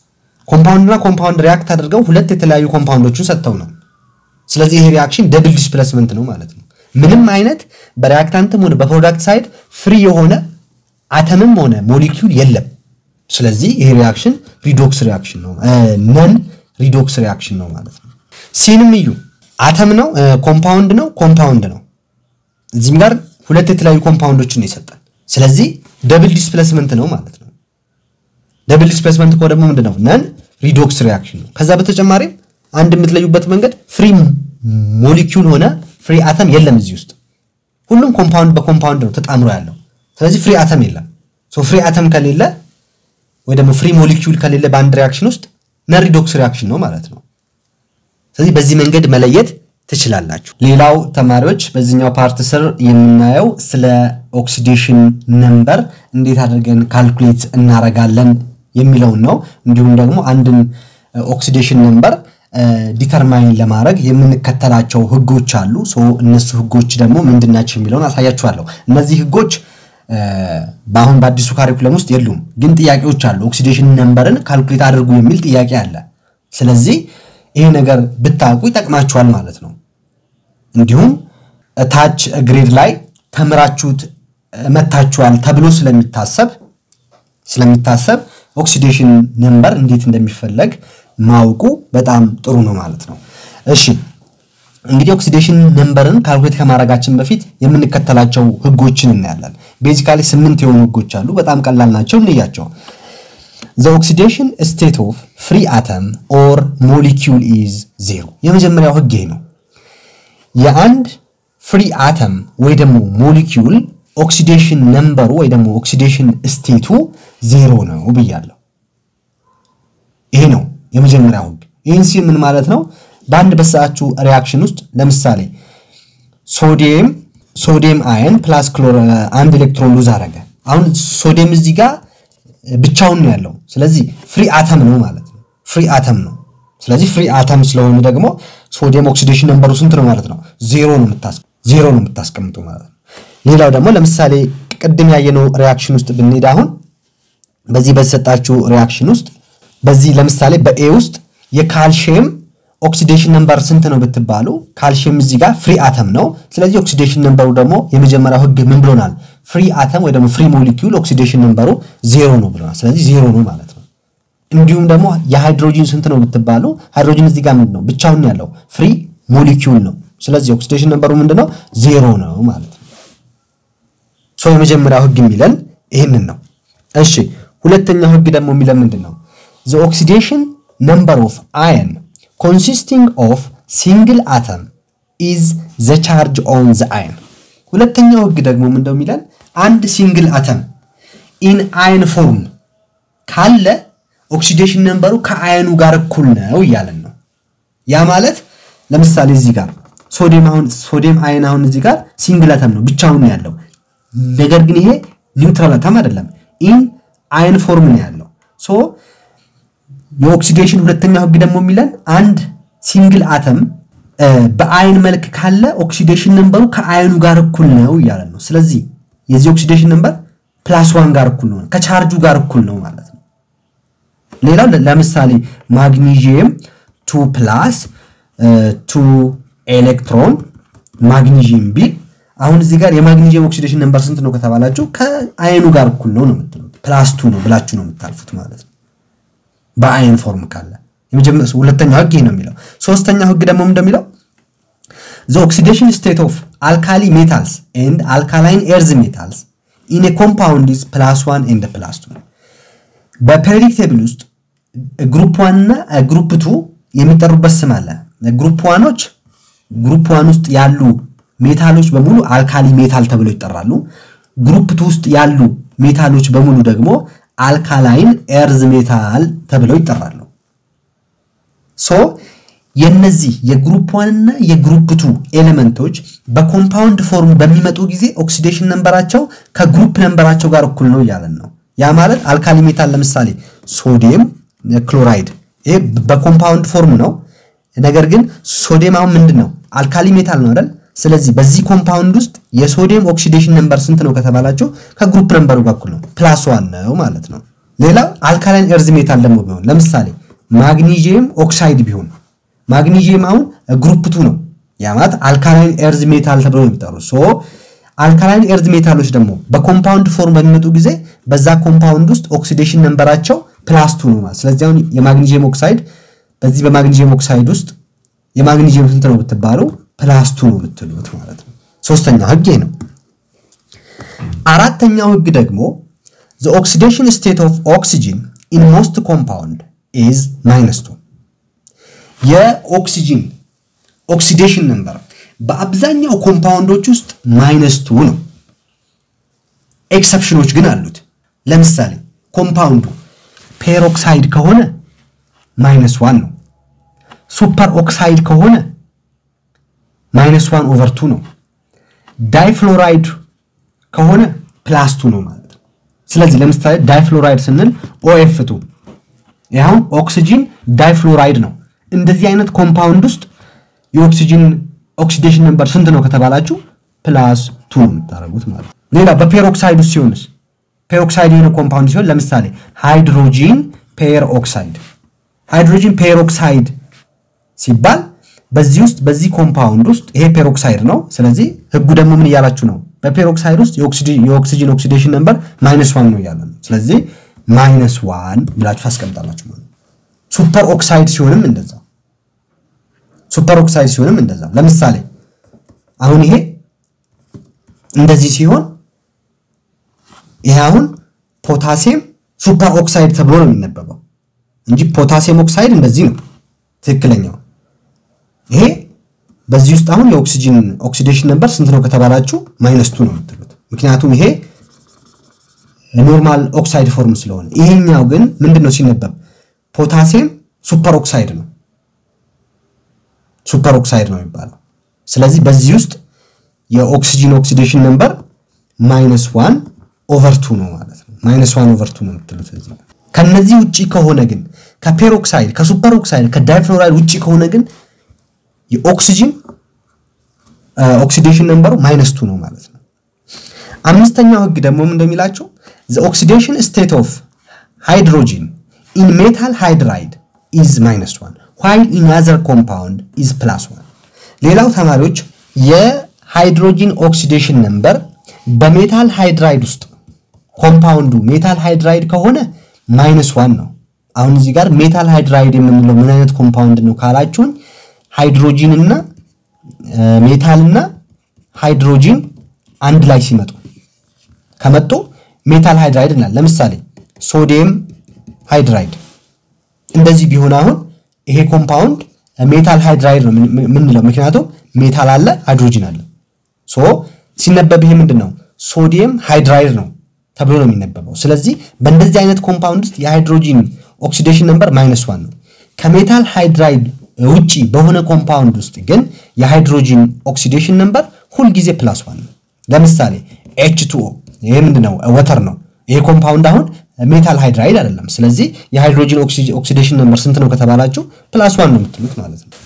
ኮምፓውንድና ኮምፓውንድ ሪአክት አድርገው ሁለት የተለያዩ ኮምፓውንዶችን ሰጥተው ነው ስለዚህ ይሄ ሪአክሽን ደብል ዲስፕሌስመንት ነው ማለት ነው ምንም አይነት በሪአክታንትም ሆነ በፕሮዳክት ሳይድ ፍሪ የሆነ አተምም ሆነ ሞለኪውል የለም ስለዚህ ይሄ ሪአክሽን ሪዶክስ ሪአክሽን ነው ነን ሪዶክስ ሪአክሽን ነው ማለት ነው ሲንም እዩ አተም ነው ኮምፓውንድ ነው እዚህም ጋር ሁለት የተለያዩ ኮምፓውንዶችን ይሰጣል ስለዚህ ደብል ዲስፕሌስመንት ነው ማለት ነው ደብል ዲስፕሌስመንት ኮ ደግሞ ምንድነው ነን ሪዶክስ ሪአክሽን ነው ከዛ በተጨማሪ አንድ የምትለዩበት መንገድ ፍሪ ሞለኪውል ሆነ ፍሪ አተም የለም እዚህ ውስጥ ሁሉም ኮምፓውንድ በኮምፓውንድ ነው ተጣምሮ ያለው ስለዚህ ፍሪ አተም የለም ሶ ፍሪ አተም ከሌለ ወይ ደግሞ ፍሪ ሞለኪውል ከሌለ በአንድ ሪአክሽን ውስጥ ነን ሪዶክስ ሪአክሽን ነው ማለት ነው ስለዚህ በዚህ መንገድ መለየት ትችላላችሁ ሌላው ተማሪዎች በዚህኛው ፓርት ስር የምናየው ስለ ኦክሲዴሽን ነምበር እንዴት አድርገን ካልኩሌት እናረጋለን የሚለው ነው እንዲሁም ደግሞ አንድን ኦክሲዴሽን ነምበር ዲተርማይን ለማድረግ የምንከተላቸው ህጎች አሉ ሶ እነሱ ህጎች ደግሞ ምንድናቸው የሚለውን አሳያችኋለሁ እነዚህ ህጎች በአሁን በአዲሱ ካሪኩለም ውስጥ የሉም ግን ጥያቄዎች አሉ ኦክሲዴሽን ነምበርን ካልኩሌት አድርጉ የሚል ጥያቄ አለ ስለዚህ ይሄ ነገር ብታውቁ ይጠቅማችኋል ማለት ነው እንዲሁም ታች ግሬድ ላይ ተምራችሁት መታችኋል ተብሎ ስለሚታሰብ ኦክሲዴሽን ነምበር እንዴት እንደሚፈለግ ማውቁ በጣም ጥሩ ነው ማለት ነው እሺ እንግዲህ ኦክሲዴሽን ነምበርን ካልኩሌት ከማድረጋችን በፊት የምንከተላቸው ህጎችን እናያለን ቤዚካሊ 8 የሆኑ ህጎች አሉ በጣም ቀላል ናቸው እንያቸው the oxidation state of free atom or molecule is 0 የመጀመሪያው ህግ ይሄ ነው የአንድ ፍሪ አተም ወይ ደግሞ ሞለኪውል ኦክሲዴሽን ነምበሩ ወይ ደግሞ ኦክሲዴሽን ስቴቱ 0 ነው ብያለሁ ይሄ ነው የመጀመሪያው ህግ ይሄን ሲል ምን ማለት ነው በአንድ በሰዓቱ ሪአክሽን ውስጥ ለምሳሌ ሶዲየም አየን ፕላስ ክሎር አንድ ኤሌክትሮን ሉዝ አደረገ አሁን ሶዲየም እዚህ ጋር ብቻውን ነው ያለው ስለዚህ ፍሪ አተም ነው ማለት ነው ፍሪ አተም ነው ስለዚህ ፍሪ አተም ስለሆነ ደግሞ ሶዲየም ኦክሲዴሽን ነምበሩ ስንት ነው ማለት ነው 0 ነው የምታስቀምጡ ማለት ነው ሌላው ደግሞ ለምሳሌ ቅድም ያየነው ሪአክሽን ውስጥ ብንሄድ አሁን በዚህ በተሰጣችሁ ሪአክሽን ውስጥ በዚህ ለምሳሌ በኤ ውስጥ የካልሲየም ኦክሲዴሽን ነምበር ስንት ነው ብትባሉ ካልሲየም እዚህ ጋር ፍሪ አተም ነው ስለዚህ ኦክሲዴሽን ነምበሩ ደግሞ የመጀመሪያው ህግ ምን ብሎናል ፍሪ አተም ወይ ደግሞ ፍሪ ሞለኪውል ኦክሲዴሽን ነምበሩ 0 ነው ብሎናል ስለዚህ 0 ነው ማለት ነው እንዲሁም ደግሞ የሃይድሮጂን ስንት ነው ብትባሉ ሃይድሮጂን እዚህ ጋር ምንድነው ብቻውን ያለው ፍሪ ሞለኪውል ነው ስለዚህ ኦክሲዴሽን ነምበሩ ምንድነው 0 ነው ማለት ነው ሶ የመጀመሪያው ህግ የሚለን ይሄንን ነው እሺ ሁለተኛው ህግ ደግሞ የሚለን ምንድነው the oxidation number of ion consisting of single atom is the charge on the ion ሁለተኛው ህግ ደግሞ ምንድነው የሚለን አንድ ሲንግል አተም in ion form ካለ ኦክሲዴሽን ነምበሩ ከአየኑ ጋር እኩል ነው ይያለን ነው ያ ማለት ለምሳሌ እዚህ ጋር ሶዲየም አየን አሁን እዚህ ጋር ሲንግል አተም ነው ብቻውን ያለው ነገር ግን ይሄ ኒውትራል አተም አይደለም in ion form ነው ያለው ሶ የኦክሲዴሽን ሁለተኛው ህግ ደግሞ የሚለን አንድ ሲንግል አተም በአይን መልክ ካለ ኦክሲዴሽን ነምበሩ ከአይኑ ጋር እኩል ነው ይያለን ነው ስለዚህ የዚህ ኦክሲዴሽን ነምበር +1 ጋር እኩል ነው ከቻርጁ ጋር እኩል ነው ማለት ነው ሌላው ለምሳሌ ማግኒዚየም 2+ 2 ኤሌክትሮን ማግኒዚየም ቢ አሁን እዚህ ጋር የማግኒዚየም ኦክሲዴሽን ነምበር ስንት ነው ከተባላችሁ ከአይኑ ጋር እኩል ነው የምትሉት +2 ነው ብላችሁ ነው የምታልፉት ማለት ነው በአይን ፎርም ካለ የመጀመሪያው ሁለተኛው ህግ ነው የሚለው ሶስተኛው ህግ ደግሞ እንደሚለው the oxidation state of alkali metals and alkaline earth metals in a compound is +1 and +2 በፔሪዮዲክ ቴብል ውስጥ ግሩፕ 1 እና ግሩፕ 2 የሚጠሩበት ስም አለ ግሩፕ 1 ውስጥ ያሉ ሜታሎች በሙሉ አልካሊ ሜታል ተብለው ይጠራሉ ግሩፕ 2 ውስጥ ያሉ ሜታሎች በሙሉ ደግሞ አልካላይን ኤርዝ ሜታል ተብለው ይጠራሉ ሶ የነዚህ የግሩፕ 1 እና የግሩፕ 2 ኤሌመንቶች በኮምፓውንድ ፎርም በሚመጡ ጊዜ ኦክሲዴሽን ነምበራቸው ከግሩፕ ነምበራቸው ጋር እኩል ነው ይላል ነው ያ ማለት አልካሊ ሜታል ለምሳሌ ሶዲየም ክሎራይድ ይሄ በኮምፓውንድ ፎርም ነው ነገር ግን ሶዲየም አሁን ምንድነው አልካሊ ሜታል ነው አይደል ስለዚህ በዚህ ኮምፓውንድ ውስጥ የሶዲየም ኦክሲዴሽን ነምበር ስንት ነው ከተባላችሁ ከግሩፕ ነምበሩ ጋር እኩል ነው +1 ነው ማለት ነው ሌላ አልካላይን ኤርዝ ሜታል ደግሞ ቢሆን ለምሳሌ ማግኒዚየም ኦክሳይድ ቢሆን ማግኒዚየም አሁን ግሩፕ 2 ነው ያ ማለት አልካላይን ኤርዝ ሜታል ተብሎ ነው የሚጠራው ሶ አልካላይን ኤርዝ ሜታሎች ደግሞ በኮምፓውንድ ፎርም በሚመጡ ጊዜ በዛ ኮምፓውንድ ውስጥ ኦክሲዴሽን ነምበራቸው +2 ነው ማለት ስለዚህ አሁን የማግኒዚየም ኦክሳይድ በዚህ በማግኒዚየም ኦክሳይድ ውስጥ የማግኒዚየም ስንት ነው ብትባሉ +2 ነው የምትሉት ማለት ነው ሶስተኛው ህግ ነው አራተኛው ህግ ደግሞ the oxidation state of oxygen in most compound is -2 የኦክሲጅን ኦክሲዴሽን ነምበር በአብዛኛው ኮምፓውንዶች ውስጥ -2 ነው ኤክሰፕሽኖች ግን አሉት ለምሳሌ ኮምፓውንዱ ፔሮክሳይድ ከሆነ -1 ነው ሱፐር ኦክሳይድ ከሆነ -1/2 ነው ዳይፍሎራይድ ከሆነ +2 ነው ማለት ነው ስለዚህ ለምሳሌ ዳይፍሎራይድ ስንል OF2 ያው ኦክሲጅን ዳይፍሎራይድ ነው እንደዚህ አይነት ኮምፓውንድ ውስጥ የኦክሲጅን ኦክሲዴሽን ነምበር ስንት ነው ከተባላችሁ +2 ነው የምታረጉት ማለት ነው ሌላ በፔሮክሳይድ ውስጥ ሲሆንስ ፔሮክሳይድ የሆነ ኮምፓውንድ ሲሆን ለምሳሌ ሃይድሮጂን ፔሮክሳይድ ሲባል በዚህ ውስጥ በዚህ ኮምፓውንድ ውስጥ ይሄ ፔሮክሳይድ ነው ስለዚህ ህጉ ደግሞ ምን ያላችሁ ነው በፔሮክሳይድ ውስጥ የኦክሲጅን ኦክሲዴሽን ነምበር -1 ነው ያለው ስለዚህ -1 ብላችሁ አስቀምጣላችሁ ማለት ሱፐር ኦክሳይድ ሲሆንም እንደዛ ለምሳሌ አሁን ይሄ እንደዚህ ሲሆን ይሄ አሁን ፖታሲየም ሱፐር ኦክሳይድ ተብሎ ነው የሚነበበው እንጂ ፖታሲየም ኦክሳይድ እንደዚህ ነው ትክክለኛው ይሄ በዚህ ውስጥ አሁን የኦክሲጅን ኦክሲዴሽን ነምበር ስንት ነው ከተባላችሁ -2 ነው የምትሉት ምክንያቱም ይሄ ኖርማል ኦክሳይድ ፎርም ስለሆነ ይሄኛው ግን ምንድነው ሲነበብ ፖታሲየም ሱፐር ኦክሳይድ ነው የሚባለው ስለዚህ በዚህ ውስጥ የኦክሲጅን ኦክሲዴሽን ነምበር -1/2 ነው ማለት ነው -1/2 ነው የምትሉት ከነዚህ ውጪ ከሆነ ግን ከፔሮክሳይድ ከሱፐር ኦክሳይድ ከዳይፍሎራይድ ውጪ ከሆነ ግን የኦክሲጅን ኦክሲዴሽን ነምበሩ -2 ነው ማለት ነው አምስተኛው ህግ ደግሞ ምን እንደሚላችሁ the oxidation state of hydrogen in metal hydride is -1 while in other compound is +1 ሌላው ተማሪዎች የሃይድሮጂን ኦክሲዴሽን ነምበር በሜታል ሃይድራይድ ውስጥ ኮምፓውንዱ ሜታል ሃይድራይድ ከሆነ -1 ነው አሁን እዚህ ጋር ሜታል ሃይድራይድ የምንለው ምን አይነት ኮምፓውንድ ነው ካላችሁን ሃይድሮጂን እና ሜታል እና ሃይድሮጂን አንድ ላይ ሲመጡ ከመጡ ሜታል ሃይድራይድ እና ለምሳሌ ሶዲየም ሃይድራይድ እንደዚህ ቢሆን አሁን ይሄ ኮምፓውንድ ሜታል ሃይድራይድ ነው ምንለው ምክንያቱም ሜታል አለ ሃይድሮጂን አለ ሶ ሲነበብ ይሄ ምንድነው ሶዲየም ሃይድራይድ ነው ተብሎ ነው የሚነበበው ስለዚህ በእንደዚህ አይነት ኮምፓውንድ ውስጥ የሃይድሮጂን ኦክሲዴሽን ነምበር -1 ነው ከሜታል ሃይድራይድ ውጪ በሆነ ኮምፓውንድ ውስጥ ግን የሃይድሮጂን ኦክሲዴሽን ነምበር ሁሉ ጊዜ +1 ነው ለምሳሌ H2O ይሄ ምንድነው ወተር ነው ይሄ ኮምፓውንድ አሁን ሜታል ሃይድራይድ አይደለም ስለዚህ የሃይድሮጂን ኦክሲዴሽን ነምበር ስንት ነው ከተባላችሁ +1 ነው የምትሉት ማለት ነው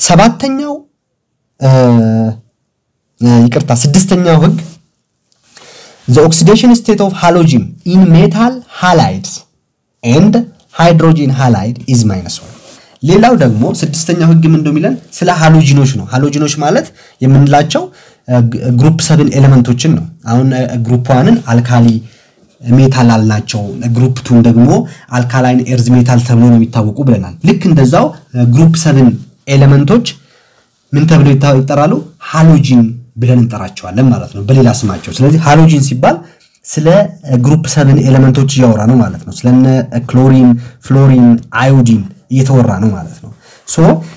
ስድስተኛው ህግ the oxidation state of halogen in metal halides and hydrogen halide is -1 ሌላው ደግሞ ስድስተኛው ህግ ምን እንደሚለን ስለ ሃሎጂኖች ነው ሃሎጂኖች ማለት የምንላቸው ግሩፕ 7 ኤሌመንቶችን ነው አሁን ግሩፕ 1ን አልካሊ ሜታል አልናቸው ግሩፕ 2 ደግሞ አልካላይን ኤርዝ ሜታል ተብሎ ነው የሚታወቁ ብለናል ልክ እንደዛው ግሩፕ 7 ኤሌመንቶች ምን ተብለው ይጠራሉ ሃሎጂን ብለን እንጠራቸዋለን ማለት ነው በሌላ ስማቸው ስለዚህ ሃሎጂን ሲባል ስለ ግሩፕ 7 ኤሌመንቶች ያወራ ነው ማለት ነው ስለነ ክሎሪን ፍሎሪን አዮዲን እየተወራ ነው ማለት ነው ሶ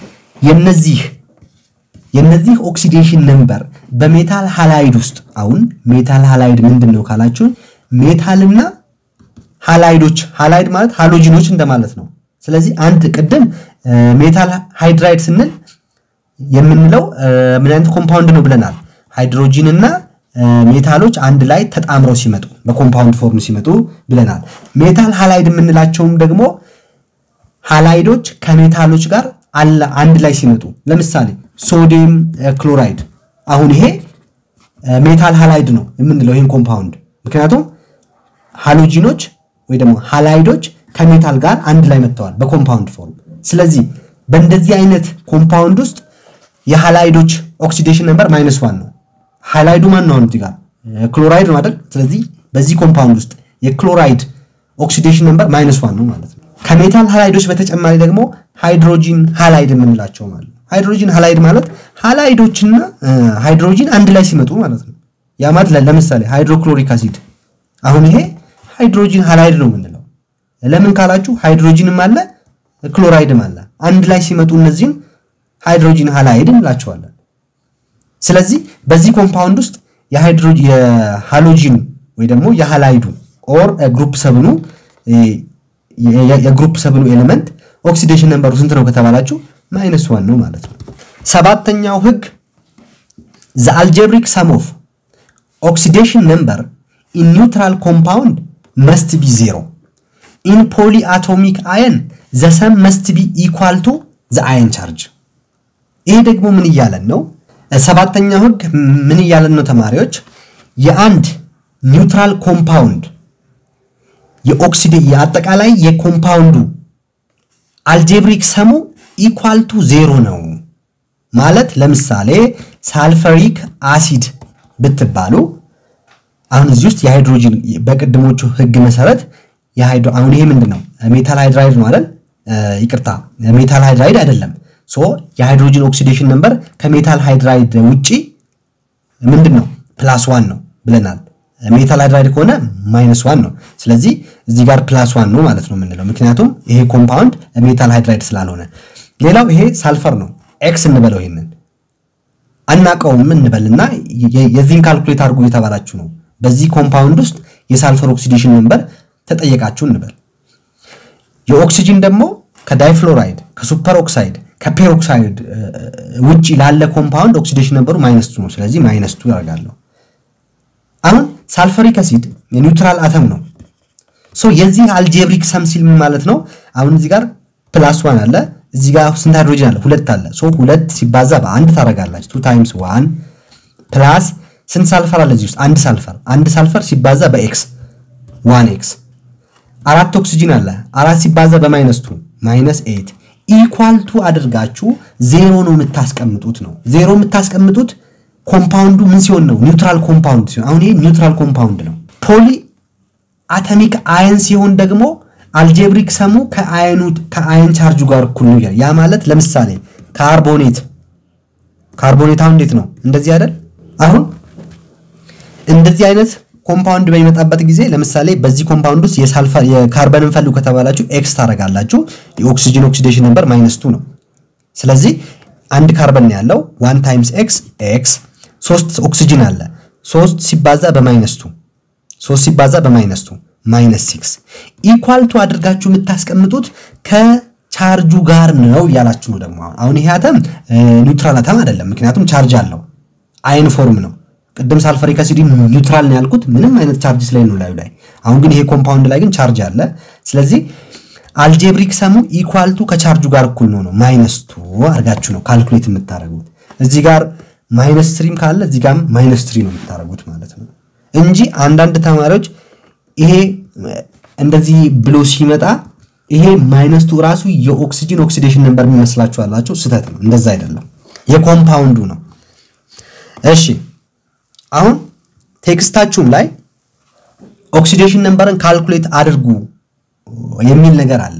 የነዚህ ኦክሲዴሽን ነምበር በሜታል ሃላይድ ውስጥ አሁን ሜታል ሃላይድ ምንድነው ካላችሁ ሜታልና ሃላይዶች ሃላይድ ማለት ሃሎጂኖች እንደማለት ነው ስለዚህ አንድ ቅድም ሜታል ሃይድራይድ ስንል የምንለው ምን አይነት ኮምፓውንድ ነው ብለናል ሃይድሮጂን እና ሜታሎች አንድ ላይ ተጣምረው ሲመጡ በኮምፓውንድ ፎርም ሲመጡ ብለናል ሜታል ሃላይድ የምንላቸውም ደግሞ ሃላይዶች ከሜታሎች ጋር አንድ ላይ ሲመጡ ለምሳሌ ሶዲየም ክሎራይድ አሁን ይሄ ሜታል ሃላይድ ነው የምንለው ይሄን ኮምፓውንድ ምክንያቱም ሃሎጂኖች ወይ ደግሞ ሃላይዶች ከሜታል ጋር አንድ ላይ መጥተዋል በኮምፓውንድ ፎርም ስለዚህ በእንደዚህ አይነት ኮምፓውንድ ውስጥ የሃላይዶች ኦክሲዴሽን ነምበር -1 ነው ሃላይዱ ማን ነው እዚህ ጋር ክሎራይድ ነው አይደል ስለዚህ በዚህ ኮምፓውንድ ውስጥ የክሎራይድ ኦክሲዴሽን ነምበር -1 ነው ማለት ነው ከሜታል ሃላይዶች በተጨማሪ ደግሞ ሃይድሮጂን ሃላይድ የምንላቸው ማለት ነው ሃይድሮጂን ሃላይድ ማለት ሃላይዶችና ሃይድሮጂን አንድ ላይ ሲመጡ ማለት ነው ያ ማለት ለምሳሌ ሃይድሮክሎሪክ አሲድ አሁን ይሄ ሃይድሮጂን ሃላይድ ነው የምንለው ለምን ካላችሁ ሃይድሮጂንም አለ ክሎራይድም አለ አንድ ላይ ሲመጡ እነዚህን ሃይድሮጂን ሃላይድ እንላቸዋለን ስለዚህ በዚህ ኮምፓውንድ ውስጥ የሃሎጂን ወይ ደግሞ የሃላይዱ ኦር ግሩፕ 7 የግሩፕ 7 ኤሌመንት ኦክሲዴሽን ነምበሩ ስንት ነው ከተባላችሁ -1 ነው ማለት ነው ሰባተኛው ህግ the algebraic sum of oxidation number in neutral compound must be 0 in polyatomic ion the sum must be equal to the ion charge ይሄ ደግሞ ምን ይያለን ነው ሰባተኛው ህግ ምን ይያለን ነው ተማሪዎች የአንድ ኒውትራል ኮምፓውንድ የአጠቃላይ የኮምፓውንዱ አልጄብሪክ ሰሙ ኢኳል ቱ 0 ነው ማለት ለምሳሌ ሳልፈሪክ አሲድ ብትባሉ አሁን እዚህ ውስጥ የሃይድሮጂን በቅድሞቹ ህግ መሰረት አሁን ይሄ ምንድነው ሜታል ሃይድራይድ ነው አይደል ይቅርታ ሜታል ሃይድራይድ አይደለም ሶ የሃይድሮጂን ኦክሲዴሽን ነምበር ከሜታል ሃይድራይድ ውጪ ምንድነው +1 ነው ብለናል ሜታል ሃይድራይድ ከሆነ -1 ነው ስለዚህ እዚህ ጋር +1 ነው ማለት ነው ምንለው ምክንያቱም ይሄ ኮምፓውንድ ሜታል ሃይድራይድ ስላልሆነ ሌላው ይሄ ሳልፈር ነው ኤክስ እንበለው ይሄንን አናቀውም እንበልና የዚህን ካልኩሌት አድርጉ የተባላችሁ ነው በዚህ ኮምፓውንድ ውስጥ የሳልፈር ኦክሲዴሽን ነምበር ተጠየቃችሁ እንበል የኦክሲጅን ደግሞ ከዳይፍሎራይድ ከሱፐር ኦክሳይድ ከፔሮክሳይድ ውጪ ላለ ኮምፓውንድ ኦክሲዴሽን ነምበሩ -2 ነው ስለዚህ -2 ያደርጋለሁ አሁን ሳልፈሪክ አሲድ የኒውትራል አተም ነው ሶ የዚህ አልጄብሪክ ሰም ሲል ምን ማለት ነው አሁን እዚህ ጋር +1 አለ እዚህ ጋር ስንት ሃይድሮጂን አለ 2 አለ ሶ 2 ሲባዛ በ1 ታረጋላችሁ 2 times 1 ፕላስ ስንት ሳልፈር አለ እዚህ ውስጥ አንድ ሳልፈር ሲባዛ በኤክስ 1x አራት ኦክሲጅን አለ 4 ሲባዛ በ-2 -8 ኢኳል ቱ አድርጋችሁ 0 ነው የምታስቀምጡት ነው 0 የምታስቀምጡት ኮምፓውንዱ ምን ሲሆን ነው ኒውትራል ኮምፓውንድ ሲሆን አሁን ይሄ ኒውትራል ኮምፓውንድ ነው ፖሊ አቶሚክ አየን ሲሆን ደግሞ አልጄብሪክ ሰሙ ከአየን ቻርጁ ጋር እኩል ነው ያ ማለት ለምሳሌ ካርቦኔት አሁን እንዴት ነው እንደዚህ አይደል አሁን እንደዚህ አይነት ኮምፓውንድ በሚመጣበት ጊዜ ለምሳሌ በዚህ ኮምፓውንድ ውስጥ የሳልፈር የካርበንን ፈልጉ ከተባላችሁ ኤክስ ታረጋላችሁ የኦክሲጅን ኦክሲዴሽን ነምበር -2 ነው ስለዚህ አንድ ካርበን ያለው 1 times x 3 ኦክሲጅን አለ 3 ሲባዛ በ-2 3 ሲባዛ በ-2 -6 ኢኳል ቱ አድርጋችሁ የምታስቀምጡት ከቻርጁ ጋር ነው ያላችሁ ነው ደግሞ አሁን ይሄ አተም ኒውትራል አተም አይደለም ምክንያቱም ቻርጅ አለው አየን ፎርም ነው ቅድም ሳልፈሪክ አሲድ ኒውትራል ነው ያልኩት ምንም አይነት ቻርጅ ላይ ነው ላይ አሁን ግን ይሄ ኮምፓውንድ ላይ ግን ቻርጅ አለ ስለዚህ አልጄብሪክ ሰሙ ኢኳል ቱ ከቻርጁ ጋር እኩል ነው -2 አርጋችሁ ነው ካልኩሌት የምታረጉት እዚህ ጋር -3 ካለ እዚህ ጋርም -3 ነው የምታረጉት ማለት ነው እንጂ አንዳንድ ተማሪዎች ይሄ እንደዚህ ብሎ ሲመጣ ይሄ -2 ራሱ የኦክሲጅን ኦክሲዴሽን ነምበር የሚመስላችሁ አላችሁ ስህተት ነው እንደዛ አይደለም የኮምፓውንዱ ነው እሺ አሁን ቴክስታችሁም ላይ ኦክሲዴሽን ነምበርን ካልኩሌት አድርጉ የሚል ነገር አለ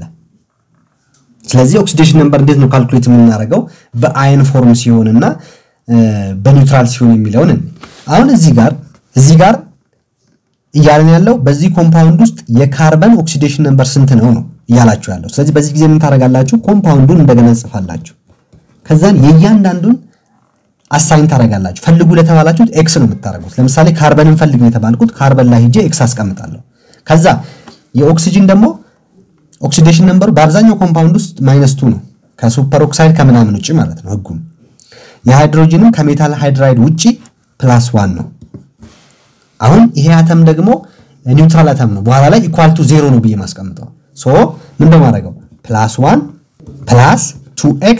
ስለዚህ ኦክሲዴሽን ነምበር እንዴት ነው ካልኩሌት የምናደርገው በአየን ፎርም ሲሆንና በኒውትራል ሲሆን የሚለውን አሁን እዚህ ጋር እያለን ያለው በዚህ ኮምፓውንድ ውስጥ የካርበን ኦክሲዴሽን ነምበር ስንት ነው እያላችሁ ያለው ስለዚህ በዚህ ጊዜ ምን ታረጋላችሁ ኮምፓውንዱን እንደገና ጽፋላችሁ ከዛን የእያንዳንዱን አሳይን ታረጋላችሁ ፈልጉ ለተባላችሁት ኤክስ ነው የምታረጉት ለምሳሌ ካርበንን ፈልጉ የተባልኩት ካርበን ላይ ሄጄ ኤክስ አስቀምጣለሁ ከዛ የኦክሲጅን ደግሞ ኦክሲዴሽን ነምበሩ በአብዛኛው ኮምፓውንድ ውስጥ -2 ነው ከሱፐር ኦክሳይድ ከምናምን ውጪ ማለት ነው ህጉም የሃይድሮጂንም ከሜታል ሃይድራይድ ውጪ +1 ነው አሁን ይሄ አተም ደግሞ ኒውትራል አተም ነው በኋላ ላይ ኢኳል ቱ 0 ነው ብዬ ማስቀምጠው ሶ ምን እንደማደርገው +1 +2x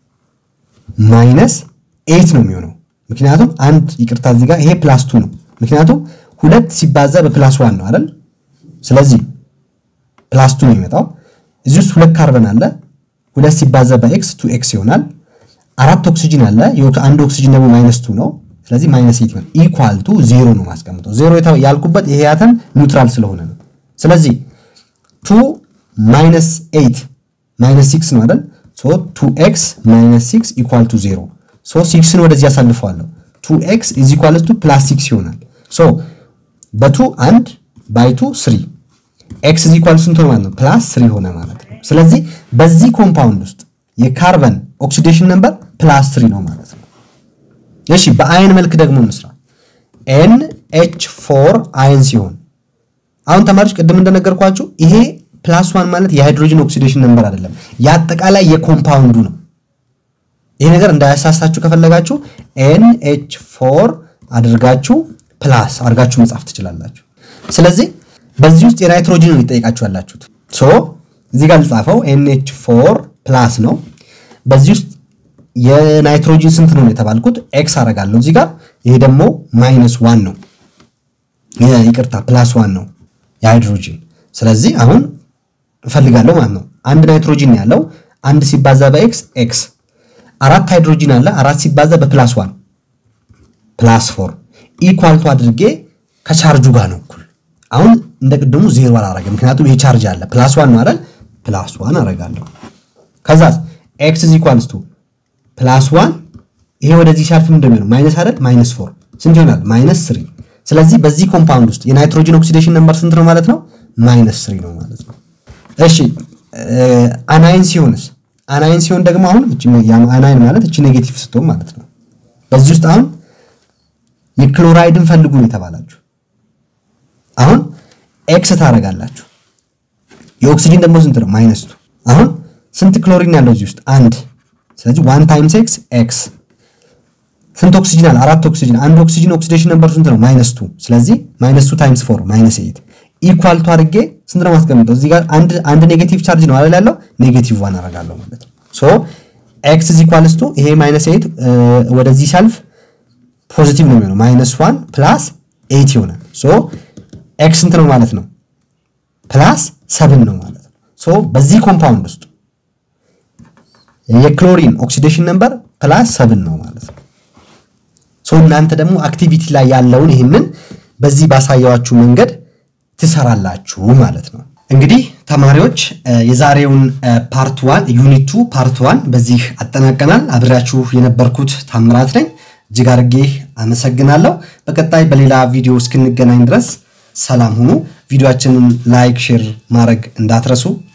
-8 ነው የሚሆነው ምክንያቱም አንድ ይቅርታ እዚህ ጋር ይሄ +2 ነው ምክንያቱም 2 ሲባዛ በ+1 ነው አይደል ስለዚህ +2 ነው የሚመጣው እዚህ ውስጥ 2 ካርበን አለ 2 ሲባዛ በx 2x ይሆናል 4 ኦክሲጅን አለ አንድ ኦክሲጅን ደግሞ -2 ነው ስለዚህ -8 ይሆናል ኢኳል ቱ 0 ነው ማስቀምጠው 0 ያልኩበት ይሄ አተም ኒውትራል ስለሆነ ነው ስለዚህ 2 -8 -6 ነው አይደል so 2x - 6 equal to 0 so 6 ነው ወደዚህ ያሳልፈዋለሁ 2x is equal to +6 ይሆናል so በ2 1 by 2 3 x is equal to ስንት ማለት ነው +3 ሆነ ማለት ነው ስለዚህ በዚህ ኮምፓውንድ ውስጥ የካርበን ኦክሲዴሽን ነምበር +3 ነው ማለት ነው እሺ በአይን መልክ ደግሞ እንስራ NH4 አይን ሲሆን አሁን ተማሪዎች ቅድም እንደነገርኳችሁ ይሄ +1 ማለት የሃይድሮጅን ኦክሲዴሽን ነምበር አይደለም ያጠቃላይ የኮምፓውንዱ ነው ይሄ ነገር እንዳያሳሳችሁ ከፈለጋችሁ NH4 አድርጋችሁ ፕላስ አድርጋችሁ መጻፍ ትችላላችሁ ስለዚህ በዚህ ውስጥ የናይትሮጅን ነው ይጠይቃችሁ ያላችሁት ሶ እዚህ ጋር ልጻፈው NH4 ፕላስ ነው በዚህ ውስጥ የናይትሮጅን ስንት ነው የተባልኩት x አረጋለሁ እዚህ ጋር ይሄ ደግሞ -1 ነው ይቅርታ +1 ነው የሃይድሮጅን ስለዚህ አሁን ፈልጋለሁ ማለት ነው አንድ ናይትሮጅን ያለው አንድ ሲባዛ በx x አራት ሃይድሮጅን አለ አራት ሲባዛ በ+1 +4 ኢኳል ቱ አድርጌ ከቻርጁ ጋር ነው እኩል አሁን እንደቀደሙ 0 አላረገም ምክንያቱም ይሄ ቻርጅ አለ +1 ነው አይደል +1 አረጋለሁ ከዛ x is equals to +1 ይሄ ወደዚህ ሻልፍ ምንድነው ነው ማይነስ አይደል -4 ስንት ይሆናል -3 ስለዚህ በዚህ ኮምፓውንድ ውስጥ የናይትሮጅን ኦክሲዴሽን ነምበር ስንት ነው ማለት ነው -3 ነው ማለት ነው እሺ አናይን ሲሆን ደግሞ አሁን እቺ አናይን ማለት እቺ ኔጌቲቭ ስትሆን ማለት ነው በዚህ ውስጥ አሁን የክሎራይድን ፈልጉ ነው የተባላችሁ አሁን x ታረጋላችሁ የኦክሲጅን ደግሞ ስንት ነው -2 አሁን ስንት ክሎሪን ያለው እዚህ ውስጥ አንድ ስለዚህ 1 times x ስንት ኦክሲጅን አለ አራት ኦክሲጅን አንድ ኦክሲጅን ኦክሲዴሽን ነምበር ስንት ነው -2 ስለዚህ -2 times 4 -8 ኢኳል ቱ አድርጌ ስንት ነው ማስቀምጠው እዚህ ጋር አንድ ኔጌቲቭ ቻርጅ ነው አይደል ያለው -1 አረጋለሁ ማለት ነው ሶ x is equals to ይሄ -8 ወደዚህ ሳልፍ ፖዚቲቭ ነው የሚሆነው -1 + 8 ይሆናል ሶ x ስንት ነው ማለት ነው +7 ነው ማለት ነው ሶ በዚህ ኮምፓውንድ ውስጥ የክሎሪን ኦክሲዴሽን ነምበር +7 ነው ማለት ነው ሶ እናንተ ደግሞ አክቲቪቲ ላይ ያለውን ይሄንን በዚህ ባሳያችሁ መንገድ ትሰራላችሁ ማለት ነው እንግዲህ ተማሪዎች የዛሬውን ፓርት 1 ዩኒት 2 ፓርት 1 በዚህ አጠናቀናል አብራችሁ የነበርኩት ታምራት ነኝ እጅግ አድርጌ አመሰግናለሁ በቀጣይ በሌላ ቪዲዮ እስክንገናኝ ድረስ ሰላም ሁኑ ቪዲዮአችንን ላይክ ሼር ማድረግ እንዳትረሱ